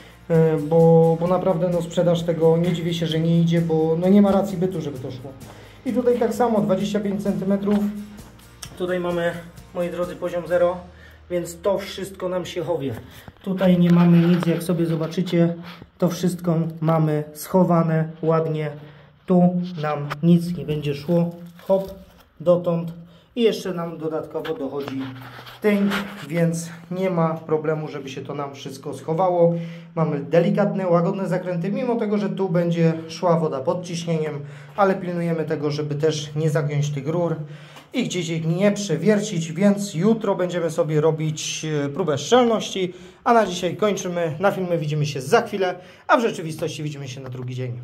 bo naprawdę no, sprzedaż tego, nie dziwię się, że nie idzie, bo no, nie ma racji bytu, żeby to szło. I tutaj tak samo, 25 cm. Tutaj mamy, moi drodzy, poziom 0. Więc to wszystko nam się chowie. Tutaj nie mamy nic, jak sobie zobaczycie, to wszystko mamy schowane ładnie. Tu nam nic nie będzie szło. Hop, dotąd. I jeszcze nam dodatkowo dochodzi tynk, więc nie ma problemu, żeby się to nam wszystko schowało. Mamy delikatne, łagodne zakręty, mimo tego, że tu będzie szła woda pod ciśnieniem, ale pilnujemy tego, żeby też nie zagiąć tych rur i gdzieś ich nie przewiercić, więc jutro będziemy sobie robić próbę szczelności, a na dzisiaj kończymy. Na filmie widzimy się za chwilę, a w rzeczywistości widzimy się na drugi dzień.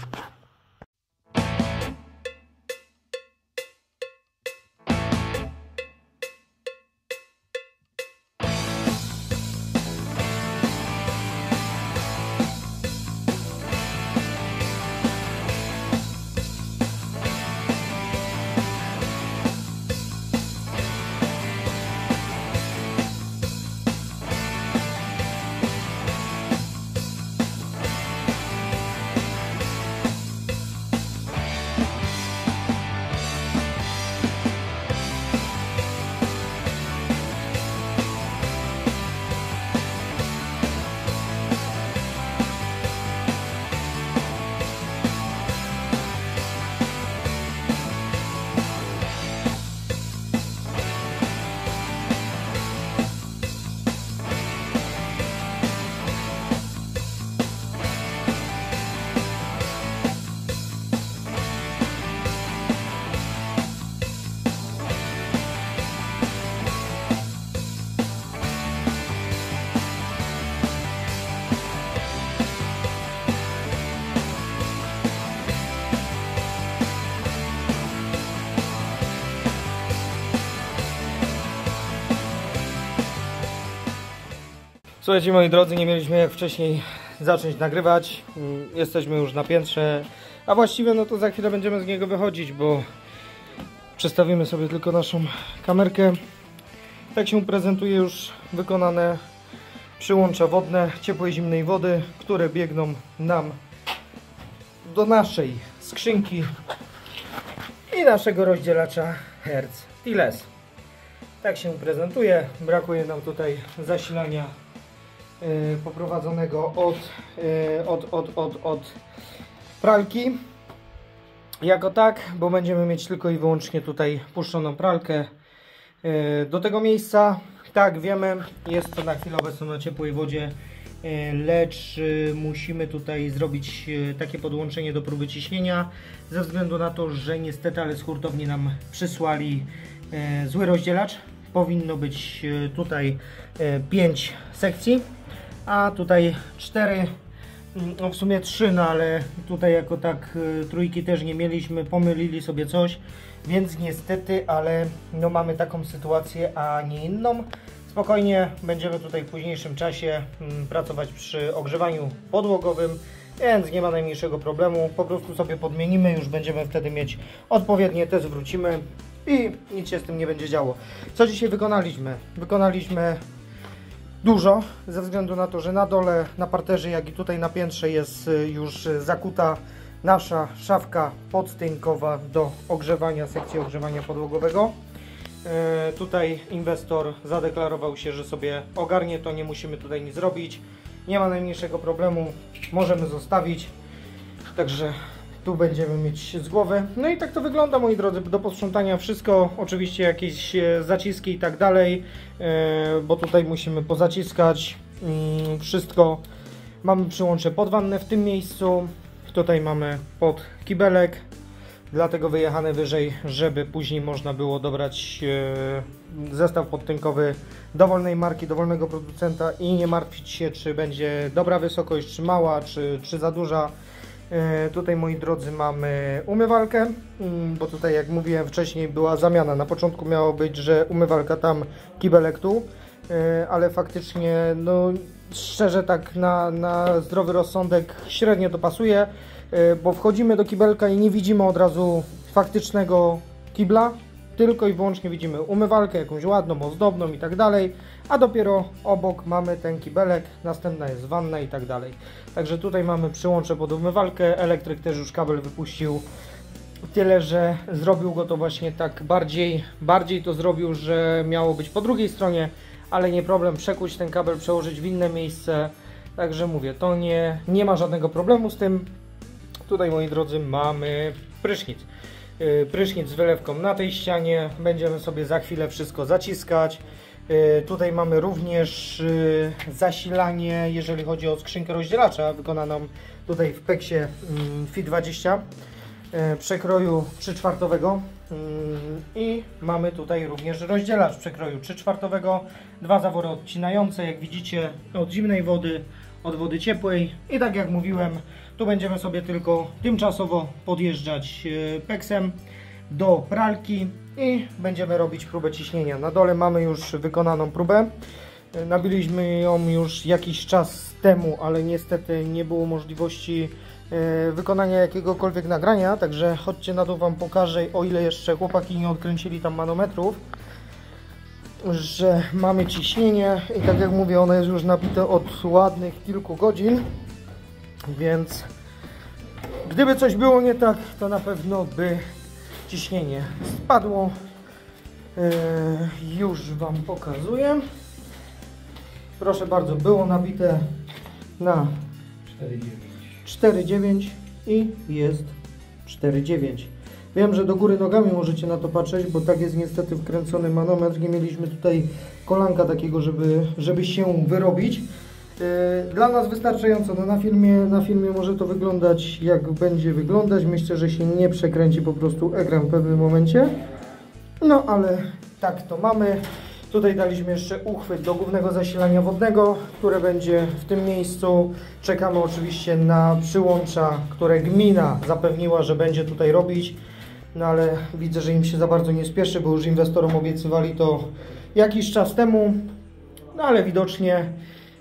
Słuchajcie, moi drodzy, nie mieliśmy jak wcześniej zacząć nagrywać. Jesteśmy już na piętrze, a właściwie no to za chwilę będziemy z niego wychodzić, bo przestawimy sobie tylko naszą kamerkę. Tak się prezentuje już wykonane przyłącza wodne ciepłej zimnej wody, które biegną nam do naszej skrzynki i naszego rozdzielacza Hertz Tiles. Tak się prezentuje. Brakuje nam tutaj zasilania poprowadzonego od pralki jako tak, bo będziemy mieć tylko i wyłącznie tutaj puszczoną pralkę do tego miejsca. Tak, wiemy, jest to na chwilę obecną na ciepłej wodzie, lecz musimy tutaj zrobić takie podłączenie do próby ciśnienia ze względu na to, że niestety, ale z hurtowni nam przysłali zły rozdzielacz. Powinno być tutaj 5 sekcji, a tutaj 4, no w sumie 3, no ale tutaj jako tak trójki też nie mieliśmy, pomylili sobie coś, więc niestety, ale no mamy taką sytuację, a nie inną. Spokojnie będziemy tutaj w późniejszym czasie pracować przy ogrzewaniu podłogowym, więc nie ma najmniejszego problemu, po prostu sobie podmienimy, już będziemy wtedy mieć odpowiednie, te zwrócimy i nic się z tym nie będzie działo. Co dzisiaj wykonaliśmy? Wykonaliśmy dużo, ze względu na to, że na dole, na parterze, jak i tutaj na piętrze jest już zakuta nasza szafka podstękowa do ogrzewania, sekcji ogrzewania podłogowego. Tutaj inwestor zadeklarował się, że sobie ogarnie to, nie musimy tutaj nic robić, nie ma najmniejszego problemu, możemy zostawić, także tu będziemy mieć z głowy. No i tak to wygląda, moi drodzy, do posprzątania wszystko, oczywiście jakieś zaciski i tak dalej, bo tutaj musimy pozaciskać wszystko. Mamy przyłącze pod wannę w tym miejscu, tutaj mamy pod kibelek, dlatego wyjechane wyżej, żeby później można było dobrać zestaw podtynkowy dowolnej marki, dowolnego producenta i nie martwić się, czy będzie dobra wysokość, czy mała, czy za duża. Tutaj, moi drodzy, mamy umywalkę, bo tutaj, jak mówiłem wcześniej, była zamiana. Na początku miało być, że umywalka tam, kibelek tu, ale faktycznie, no szczerze tak na zdrowy rozsądek średnio to pasuje, bo wchodzimy do kibelka i nie widzimy od razu faktycznego kibla, tylko i wyłącznie widzimy umywalkę jakąś ładną, ozdobną i tak dalej, a dopiero obok mamy ten kibelek, następna jest wanna i tak dalej. Także tutaj mamy przyłącze pod umywalkę, elektryk też już kabel wypuścił, tyle że zrobił go to właśnie tak bardziej to zrobił, że miało być po drugiej stronie, ale nie problem przekuć ten kabel, przełożyć w inne miejsce, także mówię, to nie ma żadnego problemu z tym. Tutaj, moi drodzy, mamy prysznic. Prysznic z wylewką na tej ścianie, będziemy sobie za chwilę wszystko zaciskać. Tutaj mamy również zasilanie, jeżeli chodzi o skrzynkę rozdzielacza, wykonaną tutaj w Peksie FI20 przekroju 3/4 i mamy tutaj również rozdzielacz przekroju 3/4, dwa zawory odcinające, jak widzicie, od zimnej wody, od wody ciepłej i tak jak mówiłem, tu będziemy sobie tylko tymczasowo podjeżdżać peksem do pralki i będziemy robić próbę ciśnienia. Na dole mamy już wykonaną próbę. Nabiliśmy ją już jakiś czas temu, ale niestety nie było możliwości wykonania jakiegokolwiek nagrania, także chodźcie na dół, wam pokażę, o ile jeszcze chłopaki nie odkręcili tam manometrów, że mamy ciśnienie i tak jak mówię, ono jest już nabite od ładnych kilku godzin, więc gdyby coś było nie tak, to na pewno by ciśnienie spadło. Już wam pokazuję. Proszę bardzo, było nabite na 4,9 i jest 4,9. Wiem, że do góry nogami możecie na to patrzeć, bo tak jest niestety wkręcony manometr. Nie mieliśmy tutaj kolanka takiego, żeby się wyrobić. Dla nas wystarczająco. No na filmie może to wyglądać, jak będzie wyglądać. Myślę, że się nie przekręci po prostu ekran w pewnym momencie. No ale tak to mamy. Tutaj daliśmy jeszcze uchwyt do głównego zasilania wodnego, które będzie w tym miejscu. Czekamy oczywiście na przyłącza, które gmina zapewniła, że będzie tutaj robić. No ale widzę, że im się za bardzo nie spieszy, bo już inwestorom obiecywali to jakiś czas temu. No ale widocznie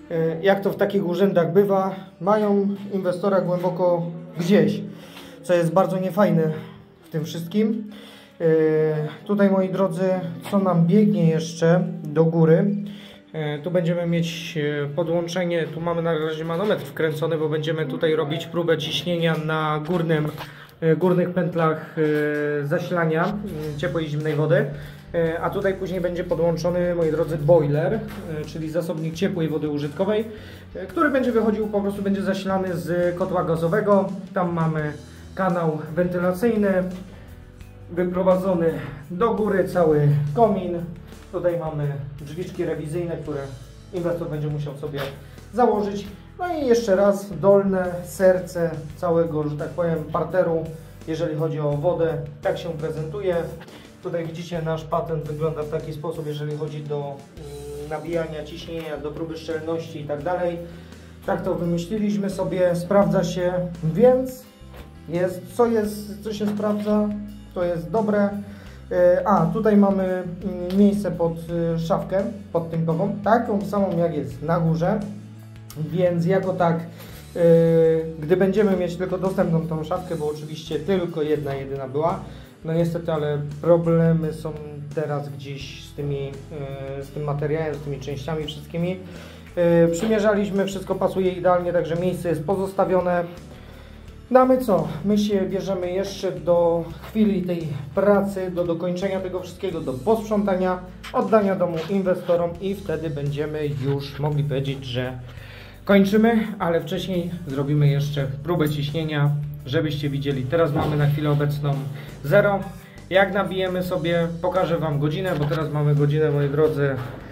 jak to w takich urzędach bywa, mają inwestora głęboko gdzieś, co jest bardzo niefajne w tym wszystkim. Tutaj, moi drodzy, co nam biegnie jeszcze do góry, tu będziemy mieć podłączenie, tu mamy na razie manometr wkręcony, bo będziemy tutaj robić próbę ciśnienia na górnych pętlach zasilania ciepłej i zimnej wody. A tutaj później będzie podłączony, moi drodzy, boiler, czyli zasobnik ciepłej wody użytkowej, który będzie wychodził, po prostu będzie zasilany z kotła gazowego. Tam mamy kanał wentylacyjny, wyprowadzony do góry cały komin. Tutaj mamy drzwiczki rewizyjne, które inwestor będzie musiał sobie założyć. No i jeszcze raz dolne serce całego, że tak powiem, parteru, jeżeli chodzi o wodę. Tak się prezentuje. Tutaj widzicie, nasz patent wygląda w taki sposób, jeżeli chodzi do nabijania ciśnienia, do próby szczelności i tak dalej. Tak to wymyśliliśmy sobie, sprawdza się, więc co się sprawdza, to jest dobre. A, tutaj mamy miejsce pod szafkę podtynkową, taką samą jak jest na górze, więc jako tak, gdy będziemy mieć tylko dostępną tą szafkę, bo oczywiście tylko jedyna była, no niestety, ale problemy są teraz gdzieś z tym materiałem, z tymi częściami wszystkimi. Przymierzaliśmy, wszystko pasuje idealnie, także miejsce jest pozostawione. No a my co? My się bierzemy jeszcze do chwili tej pracy, do dokończenia tego wszystkiego, do posprzątania, oddania domu inwestorom i wtedy będziemy już mogli powiedzieć, że kończymy, ale wcześniej zrobimy jeszcze próbę ciśnienia, żebyście widzieli. Teraz mamy na chwilę obecną 0. Jak nabijemy sobie, pokażę Wam godzinę, bo teraz mamy godzinę, moi drodzy,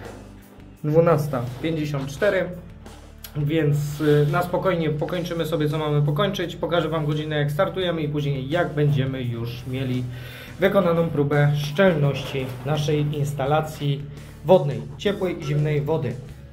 12:54. Więc na spokojnie pokończymy sobie, co mamy pokończyć. Pokażę Wam godzinę, jak startujemy i później jak będziemy już mieli wykonaną próbę szczelności naszej instalacji wodnej, ciepłej i zimnej wody.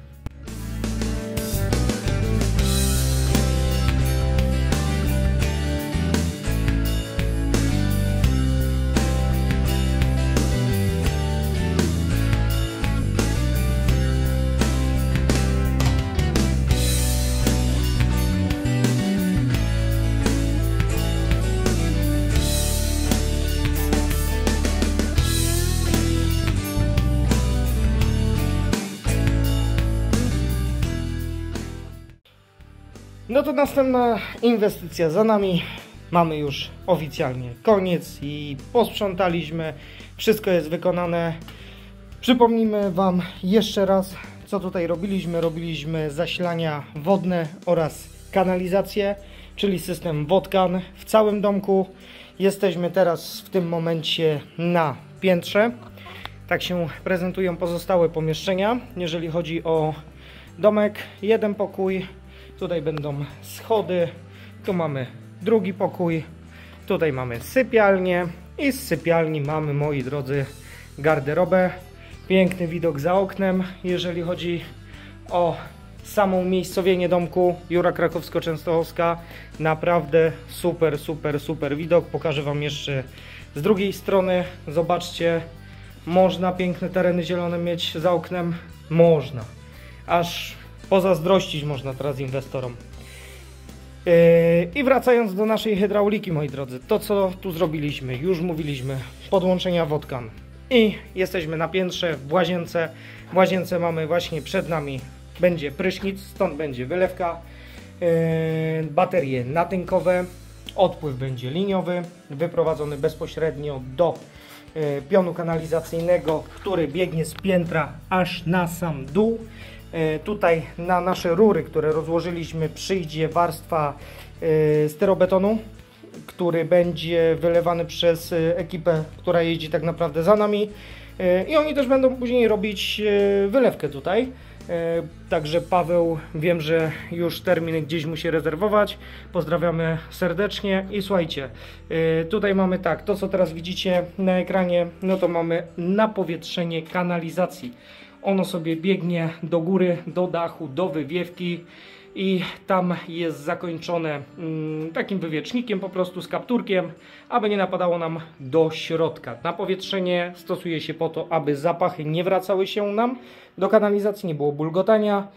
No to następna inwestycja za nami. Mamy już oficjalnie koniec i posprzątaliśmy. Wszystko jest wykonane. Przypomnijmy Wam jeszcze raz, co tutaj robiliśmy. Robiliśmy zasilania wodne oraz kanalizację, czyli system Wodkan w całym domku. Jesteśmy teraz w tym momencie na piętrze. Tak się prezentują pozostałe pomieszczenia. Jeżeli chodzi o domek, jeden pokój. Tutaj będą schody, tu mamy drugi pokój, tutaj mamy sypialnię i z sypialni mamy, moi drodzy, garderobę. Piękny widok za oknem. Jeżeli chodzi o samo umiejscowienie domku, Jura Krakowsko-Częstochowska, naprawdę super widok. Pokażę Wam jeszcze z drugiej strony. Zobaczcie, można piękne tereny zielone mieć za oknem, można. Aż pozazdrościć można teraz inwestorom. I wracając do naszej hydrauliki, moi drodzy, to co tu zrobiliśmy, już mówiliśmy, podłączenia Wodkan. I jesteśmy na piętrze, w łazience. W łazience mamy właśnie przed nami, będzie prysznic, stąd będzie wylewka, baterie natynkowe, odpływ będzie liniowy, wyprowadzony bezpośrednio do pionu kanalizacyjnego, który biegnie z piętra aż na sam dół. Tutaj na nasze rury, które rozłożyliśmy, przyjdzie warstwa styrobetonu, który będzie wylewany przez ekipę, która jeździ tak naprawdę za nami. I oni też będą później robić wylewkę tutaj. Także Paweł, wiem, że już termin gdzieś musi rezerwować. Pozdrawiamy serdecznie. I słuchajcie, tutaj mamy tak, to co teraz widzicie na ekranie, no to mamy napowietrzenie kanalizacji. Ono sobie biegnie do góry, do dachu, do wywiewki i tam jest zakończone takim wywiecznikiem, po prostu z kapturkiem, aby nie napadało nam do środka. Napowietrzenie stosuje się po to, aby zapachy nie wracały się nam do kanalizacji, nie było bulgotania.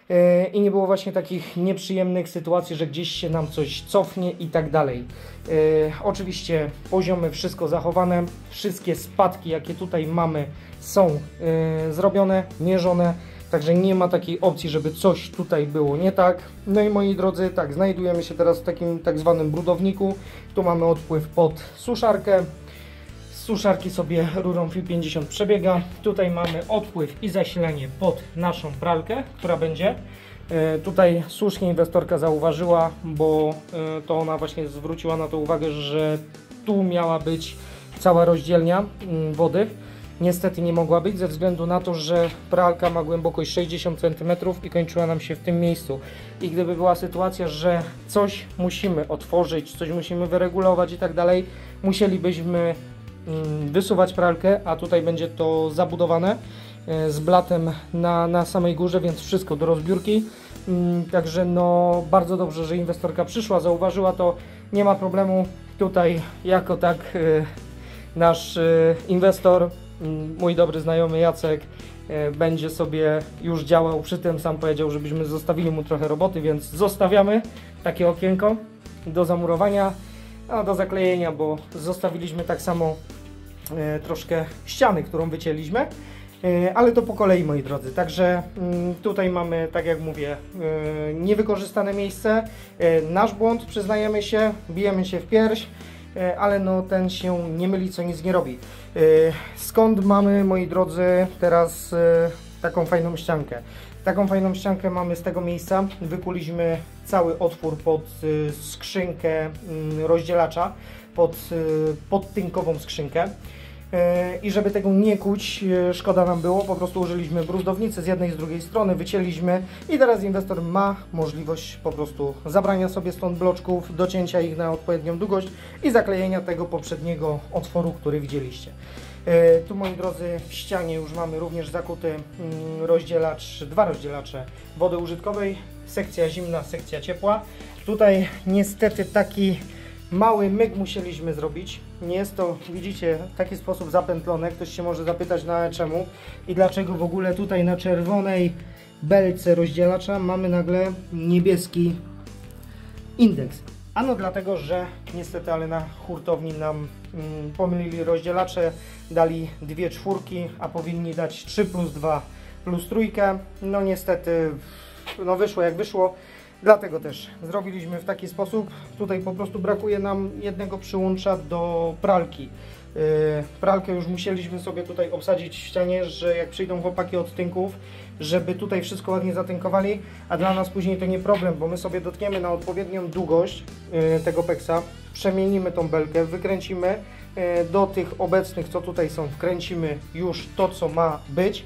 i nie było właśnie takich nieprzyjemnych sytuacji, że gdzieś się nam coś cofnie i tak dalej. Oczywiście poziomy, wszystko zachowane, wszystkie spadki jakie tutaj mamy są zrobione, mierzone, także nie ma takiej opcji, żeby coś tutaj było nie tak. No i moi drodzy, tak, znajdujemy się teraz w takim tak zwanym brudowniku. Tu mamy odpływ pod suszarkę. Z suszarki sobie rurą FI50 przebiega. Tutaj mamy odpływ i zasilanie pod naszą pralkę, która będzie. Tutaj słusznie inwestorka zauważyła, bo to ona właśnie zwróciła na to uwagę, że tu miała być cała rozdzielnia wody. Niestety nie mogła być ze względu na to, że pralka ma głębokość 60 cm i kończyła nam się w tym miejscu. I gdyby była sytuacja, że coś musimy otworzyć, coś musimy wyregulować i tak dalej, musielibyśmy wysuwać pralkę, a tutaj będzie to zabudowane z blatem na samej górze, więc wszystko do rozbiórki. Także no bardzo dobrze, że inwestorka przyszła, zauważyła to, nie ma problemu. Tutaj jako tak nasz inwestor, mój dobry znajomy Jacek, będzie sobie już działał przy tym. Sam powiedział, żebyśmy zostawili mu trochę roboty, więc zostawiamy takie okienko do zamurowania, a do zaklejenia, bo zostawiliśmy tak samo troszkę ściany, którą wycięliśmy, ale to po kolei, moi drodzy. Także tutaj mamy, tak jak mówię, niewykorzystane miejsce, nasz błąd, przyznajemy się, bijemy się w pierś, ale no ten się nie myli, co nic nie robi. Skąd mamy, moi drodzy, teraz taką fajną ściankę? Taką fajną ściankę mamy z tego miejsca. Wykuliśmy cały otwór pod skrzynkę rozdzielacza, pod podtynkową skrzynkę. I żeby tego nie kuć, szkoda nam było, po prostu użyliśmy bruzdownicy z jednej i z drugiej strony, wycięliśmy i teraz inwestor ma możliwość po prostu zabrania sobie stąd bloczków, docięcia ich na odpowiednią długość i zaklejenia tego poprzedniego otworu, który widzieliście. Tu, moi drodzy, w ścianie już mamy również zakuty rozdzielacz, dwa rozdzielacze wody użytkowej, sekcja zimna, sekcja ciepła. Tutaj niestety taki mały myk musieliśmy zrobić. Nie jest to, widzicie, w taki sposób zapętlone. Ktoś się może zapytać, na czemu i dlaczego w ogóle tutaj na czerwonej belce rozdzielacza mamy nagle niebieski indeks. Ano dlatego, że niestety, ale na hurtowni nam pomylili rozdzielacze, dali dwie czwórki, a powinni dać 3 plus 2 plus trójkę. No niestety, no wyszło jak wyszło. Dlatego też zrobiliśmy w taki sposób. Tutaj po prostu brakuje nam jednego przyłącza do pralki. Pralkę już musieliśmy sobie tutaj obsadzić w ścianie, że jak przyjdą chłopaki od tynków, żeby tutaj wszystko ładnie zatynkowali, a dla nas później to nie problem, bo my sobie dotkniemy na odpowiednią długość tego peksa, przemienimy tą belkę, wykręcimy do tych obecnych, co tutaj są, wkręcimy już to, co ma być,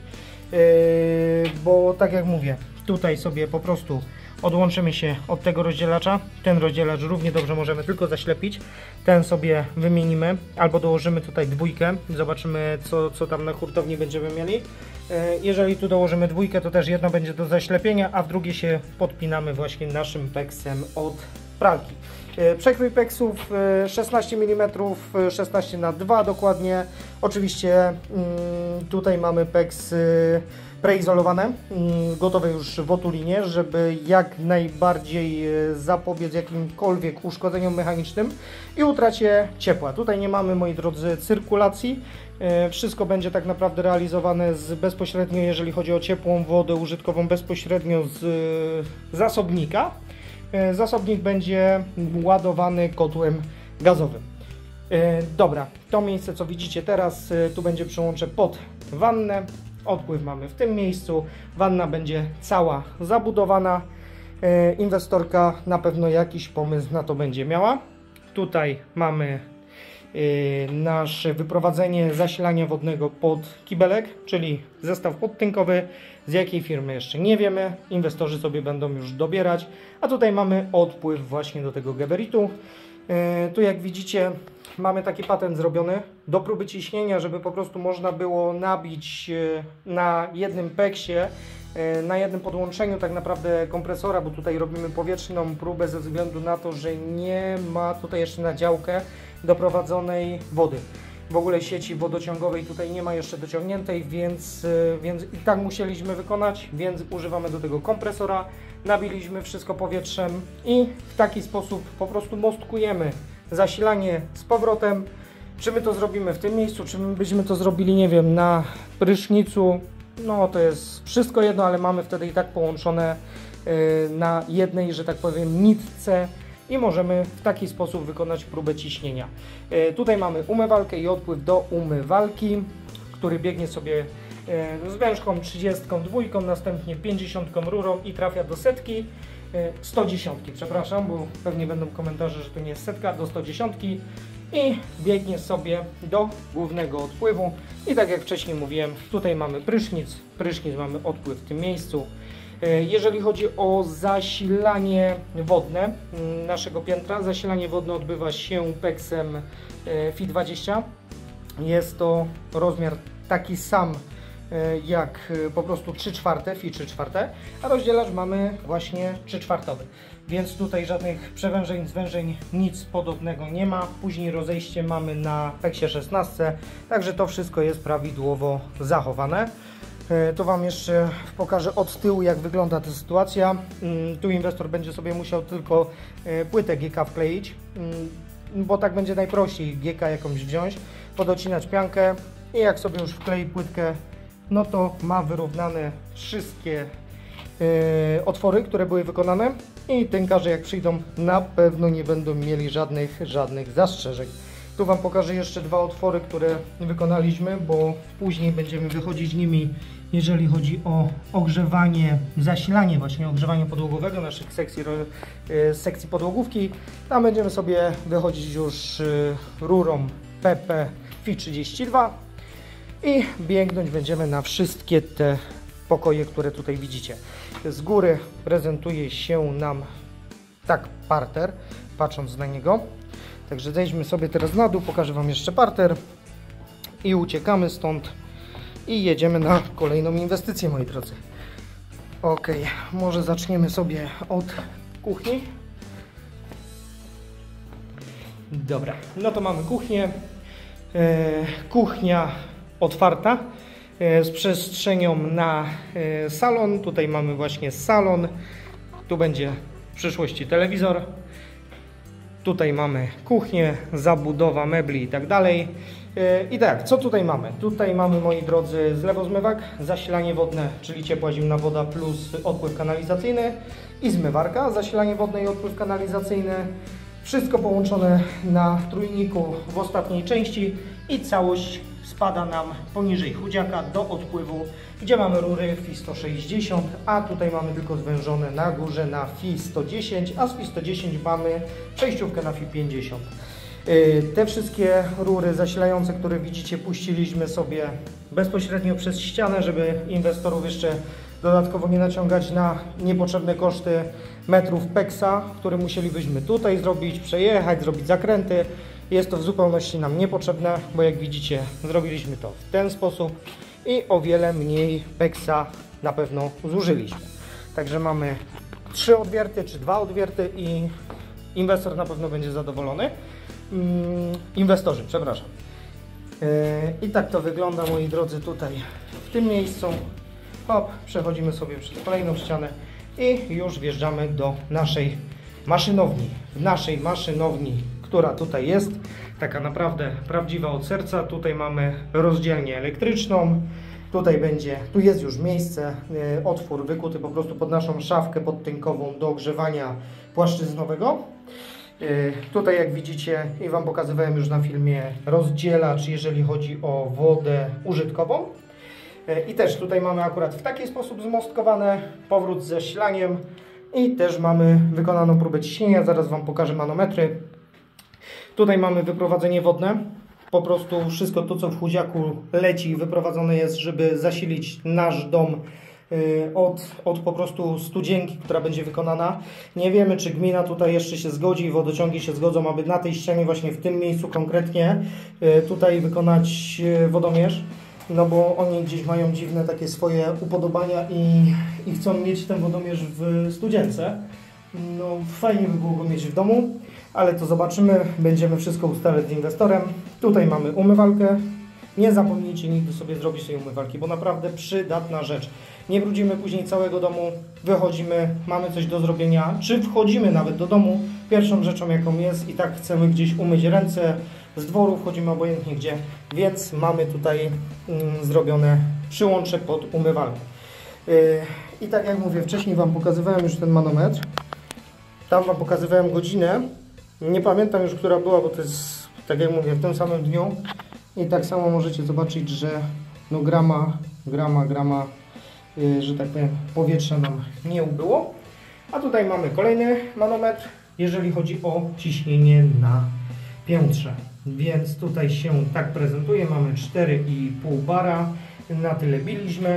bo tak jak mówię, tutaj sobie po prostu odłączymy się od tego rozdzielacza. Ten rozdzielacz równie dobrze możemy tylko zaślepić. Ten sobie wymienimy albo dołożymy tutaj dwójkę. Zobaczymy, co tam na hurtowni będziemy mieli. Jeżeli tu dołożymy dwójkę, to też jedno będzie do zaślepienia, a w drugie się podpinamy właśnie naszym peksem od pralki. Przekrój peksów 16 mm, 16 na 2 dokładnie. Oczywiście tutaj mamy peks preizolowane, gotowe już w otulinie, żeby jak najbardziej zapobiec jakimkolwiek uszkodzeniom mechanicznym i utracie ciepła. Tutaj nie mamy, moi drodzy, cyrkulacji. Wszystko będzie tak naprawdę realizowane bezpośrednio, jeżeli chodzi o ciepłą wodę użytkową, bezpośrednio z zasobnika. Zasobnik będzie ładowany kotłem gazowym. Dobra, to miejsce, co widzicie teraz, tu będzie przyłącze pod wannę. Odpływ mamy w tym miejscu, wanna będzie cała zabudowana. Inwestorka na pewno jakiś pomysł na to będzie miała. Tutaj mamy nasze wyprowadzenie zasilania wodnego pod kibelek, czyli zestaw podtynkowy. Z jakiej firmy jeszcze nie wiemy, inwestorzy sobie będą już dobierać. A tutaj mamy odpływ właśnie do tego geberitu. Tu jak widzicie, mamy taki patent zrobiony do próby ciśnienia, żeby po prostu można było nabić na jednym peksie, na jednym podłączeniu tak naprawdę kompresora, bo tutaj robimy powietrzną próbę ze względu na to, że nie ma tutaj jeszcze na działkę doprowadzonej wody. W ogóle sieci wodociągowej tutaj nie ma jeszcze dociągniętej, więc i tak musieliśmy wykonać, więc używamy do tego kompresora. Nabiliśmy wszystko powietrzem i w taki sposób po prostu mostkujemy zasilanie z powrotem. Czy my to zrobimy w tym miejscu, czy my byśmy to zrobili, nie wiem, na prysznicu, no to jest wszystko jedno, ale mamy wtedy i tak połączone na jednej, że tak powiem, nitce i możemy w taki sposób wykonać próbę ciśnienia. Tutaj mamy umywalkę i odpływ do umywalki, który biegnie sobie z wężką 32, następnie 50 rurą i trafia do setki, 110, przepraszam, bo pewnie będą komentarze, że to nie jest setka, do 110 i biegnie sobie do głównego odpływu. I tak jak wcześniej mówiłem, tutaj mamy prysznic, mamy odpływ w tym miejscu. Jeżeli chodzi o zasilanie wodne naszego piętra, zasilanie wodne odbywa się PEX-em FI20. Jest to rozmiar taki sam jak po prostu 3/4, FI 3/4, a rozdzielacz mamy właśnie 3/4. Więc tutaj żadnych przewężeń, zwężeń, nic podobnego nie ma. Później rozejście mamy na PEX-ie 16, także to wszystko jest prawidłowo zachowane. To Wam jeszcze pokażę od tyłu, jak wygląda ta sytuacja. Tu inwestor będzie sobie musiał tylko płytę GK wkleić, bo tak będzie najprościej GK jakąś wziąć, podocinać piankę i jak sobie już wklei płytkę, no to ma wyrównane wszystkie otwory, które były wykonane i tynkarze jak przyjdą, na pewno nie będą mieli żadnych zastrzeżeń. Tu Wam pokażę jeszcze dwa otwory, które wykonaliśmy, bo później będziemy wychodzić nimi, jeżeli chodzi o ogrzewanie, zasilanie właśnie ogrzewania podłogowego naszych sekcji podłogówki. Tam będziemy sobie wychodzić już rurą PP FI32 i biegnąć będziemy na wszystkie te pokoje, które tutaj widzicie. Z góry prezentuje się nam tak parter, patrząc na niego. Także zejdźmy sobie teraz na dół, pokażę Wam jeszcze parter i uciekamy stąd i jedziemy na kolejną inwestycję, moi drodzy. Ok, może zaczniemy sobie od kuchni. Dobra, no to mamy kuchnię. Kuchnia otwarta z przestrzenią na salon. Tutaj mamy właśnie salon. Tu będzie w przyszłości telewizor. Tutaj mamy kuchnię, zabudowa mebli i tak dalej. I tak, co tutaj mamy? Tutaj mamy, moi drodzy, zlewozmywak, zasilanie wodne, czyli ciepła zimna woda plus odpływ kanalizacyjny i zmywarka, zasilanie wodne i odpływ kanalizacyjny. Wszystko połączone na trójniku w ostatniej części i całość spada nam poniżej chudziaka do odpływu, gdzie mamy rury FI 160, a tutaj mamy tylko zwężone na górze na FI 110, a z FI 110 mamy przejściówkę na FI 50. Te wszystkie rury zasilające, które widzicie, puściliśmy sobie bezpośrednio przez ścianę, żeby inwestorów jeszcze dodatkowo nie naciągać na niepotrzebne koszty metrów PEX-a, które musielibyśmy tutaj zrobić, przejechać, zrobić zakręty. Jest to w zupełności nam niepotrzebne, bo jak widzicie, zrobiliśmy to w ten sposób i o wiele mniej PEX-a na pewno zużyliśmy. Także mamy 3 odwierty czy 2 odwierty i inwestor na pewno będzie zadowolony. Inwestorzy, przepraszam. I tak to wygląda, moi drodzy, tutaj w tym miejscu. Hop, przechodzimy sobie przez kolejną ścianę i już wjeżdżamy do naszej maszynowni. W naszej maszynowni, która tutaj jest, taka naprawdę prawdziwa od serca. Tutaj mamy rozdzielnię elektryczną. Tu jest już miejsce, otwór wykuty po prostu pod naszą szafkę podtynkową do ogrzewania płaszczyznowego. Tutaj, jak widzicie i Wam pokazywałem już na filmie, rozdzielacz, jeżeli chodzi o wodę użytkową. I też tutaj mamy akurat w taki sposób zmostkowane, powrót z zasilaniem i też mamy wykonaną próbę ciśnienia. Zaraz Wam pokażę manometry. Tutaj mamy wyprowadzenie wodne. Po prostu wszystko to, co w chudziaku leci, wyprowadzone jest, żeby zasilić nasz dom od po prostu studzienki, która będzie wykonana. Nie wiemy, czy gmina tutaj jeszcze się zgodzi, wodociągi się zgodzą, aby na tej ścianie, właśnie w tym miejscu konkretnie, tutaj wykonać wodomierz. No bo oni gdzieś mają dziwne takie swoje upodobania i chcą mieć ten wodomierz w studzience. No fajnie by było go mieć w domu. ale to zobaczymy, będziemy wszystko ustalać z inwestorem. Tutaj mamy umywalkę. Nie zapomnijcie nigdy sobie zrobić tej umywalki, bo naprawdę przydatna rzecz. Nie brudzimy później całego domu, wychodzimy, mamy coś do zrobienia, czy wchodzimy nawet do domu, pierwszą rzeczą jaką jest i tak chcemy gdzieś umyć ręce, z dworu wchodzimy obojętnie gdzie, więc mamy tutaj zrobione przyłącze pod umywalkę. I tak jak mówię, wcześniej Wam pokazywałem już ten manometr, tam Wam pokazywałem godzinę, nie pamiętam już która była, bo to jest, tak jak mówię, w tym samym dniu i tak samo możecie zobaczyć, że no grama, że tak powiem, powietrza nam nie ubyło. A tutaj mamy kolejny manometr, jeżeli chodzi o ciśnienie na piętrze. Więc tutaj się tak prezentuje, mamy 4,5 bara, na tyle biliśmy,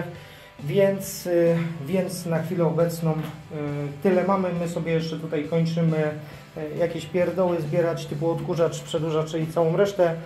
więc na chwilę obecną tyle mamy. My sobie jeszcze tutaj kończymy jakieś pierdoły zbierać typu odkurzacz, przedłużacz i całą resztę.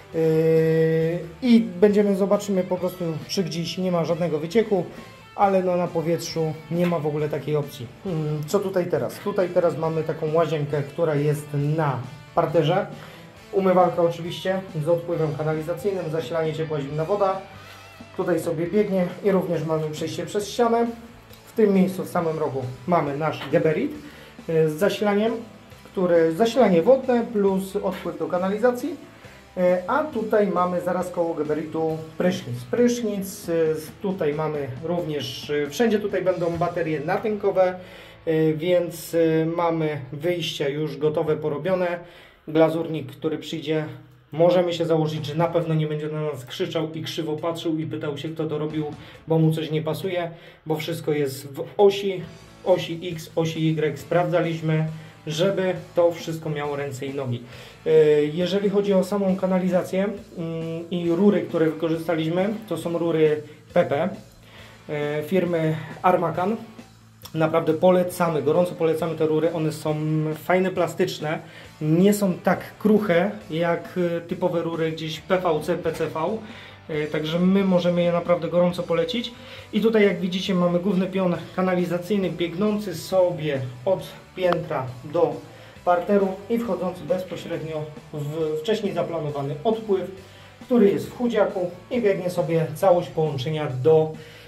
I zobaczymy po prostu, czy gdzieś nie ma żadnego wycieku, ale no na powietrzu nie ma w ogóle takiej opcji. Co tutaj teraz? Tutaj teraz mamy taką łazienkę, która jest na parterze. Umywalka oczywiście z odpływem kanalizacyjnym, zasilanie ciepła, zimna woda. Tutaj sobie biegnie i również mamy przejście przez ścianę. W tym miejscu, w samym rogu, mamy nasz geberit z zasilaniem, zasilanie wodne plus odpływ do kanalizacji. A tutaj mamy zaraz koło geberitu prysznic. Tutaj mamy również, wszędzie tutaj będą baterie natynkowe, więc mamy wyjścia już gotowe, porobione. Glazurnik, który przyjdzie, możemy się założyć, że na pewno nie będzie na nas krzyczał i krzywo patrzył i pytał się, kto to robił, bo mu coś nie pasuje, bo wszystko jest w osi X, osi Y. Sprawdzaliśmy, żeby to wszystko miało ręce i nogi. Jeżeli chodzi o samą kanalizację i rury, które wykorzystaliśmy, to są rury PP firmy Armacan. Naprawdę polecamy, gorąco polecamy te rury, one są fajne, plastyczne, nie są tak kruche jak typowe rury gdzieś PVC, PCV, także my możemy je naprawdę gorąco polecić. I tutaj jak widzicie mamy główny pion kanalizacyjny biegnący sobie od piętra do parteru i wchodzący bezpośrednio w wcześniej zaplanowany odpływ, który jest w chudziaku i biegnie sobie całość połączenia do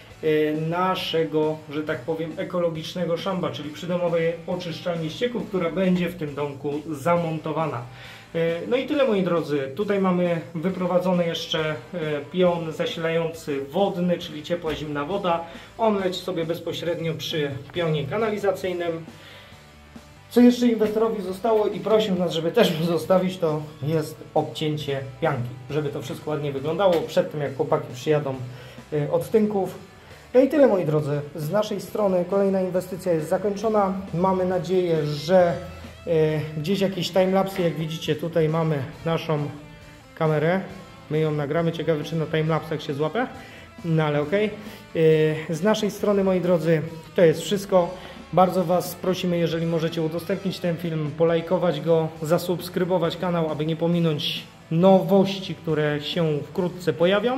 naszego, że tak powiem, ekologicznego szamba, czyli przydomowej oczyszczalni ścieków, która będzie w tym domku zamontowana. No i tyle, moi drodzy. Tutaj mamy wyprowadzony jeszcze pion zasilający wodny, czyli ciepła, zimna woda. On leci sobie bezpośrednio przy pionie kanalizacyjnym. Co jeszcze inwestorowi zostało i prosił nas, żeby też zostawić, to jest obcięcie pianki, żeby to wszystko ładnie wyglądało przed tym, jak chłopaki przyjadą od tynków. No i tyle, moi drodzy. Z naszej strony kolejna inwestycja jest zakończona. Mamy nadzieję, że gdzieś jakieś timelapsy, jak widzicie, tutaj mamy naszą kamerę. My ją nagramy. Ciekawe, czy na timelapsach się złapie. No ale okej. Z naszej strony, moi drodzy, to jest wszystko. Bardzo Was prosimy, jeżeli możecie udostępnić ten film, polajkować go, zasubskrybować kanał, aby nie pominąć nowości, które się wkrótce pojawią.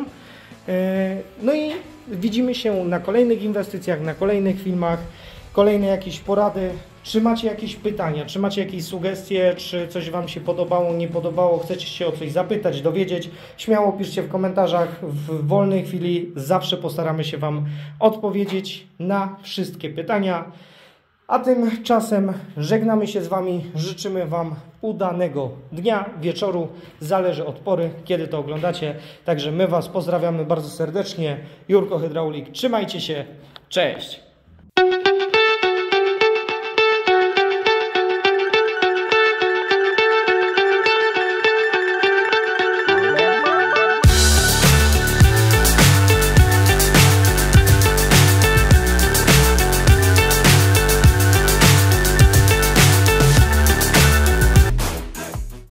No i widzimy się na kolejnych inwestycjach, na kolejnych filmach, kolejne jakieś porady. Czy macie jakieś pytania, czy macie jakieś sugestie, czy coś Wam się podobało, nie podobało, chcecie się o coś zapytać, dowiedzieć, śmiało piszcie w komentarzach. W wolnej chwili zawsze postaramy się Wam odpowiedzieć na wszystkie pytania. A tymczasem żegnamy się z Wami, życzymy Wam udanego dnia, wieczoru, zależy od pory, kiedy to oglądacie. Także my Was pozdrawiamy bardzo serdecznie. Jurko Hydraulik, trzymajcie się, cześć!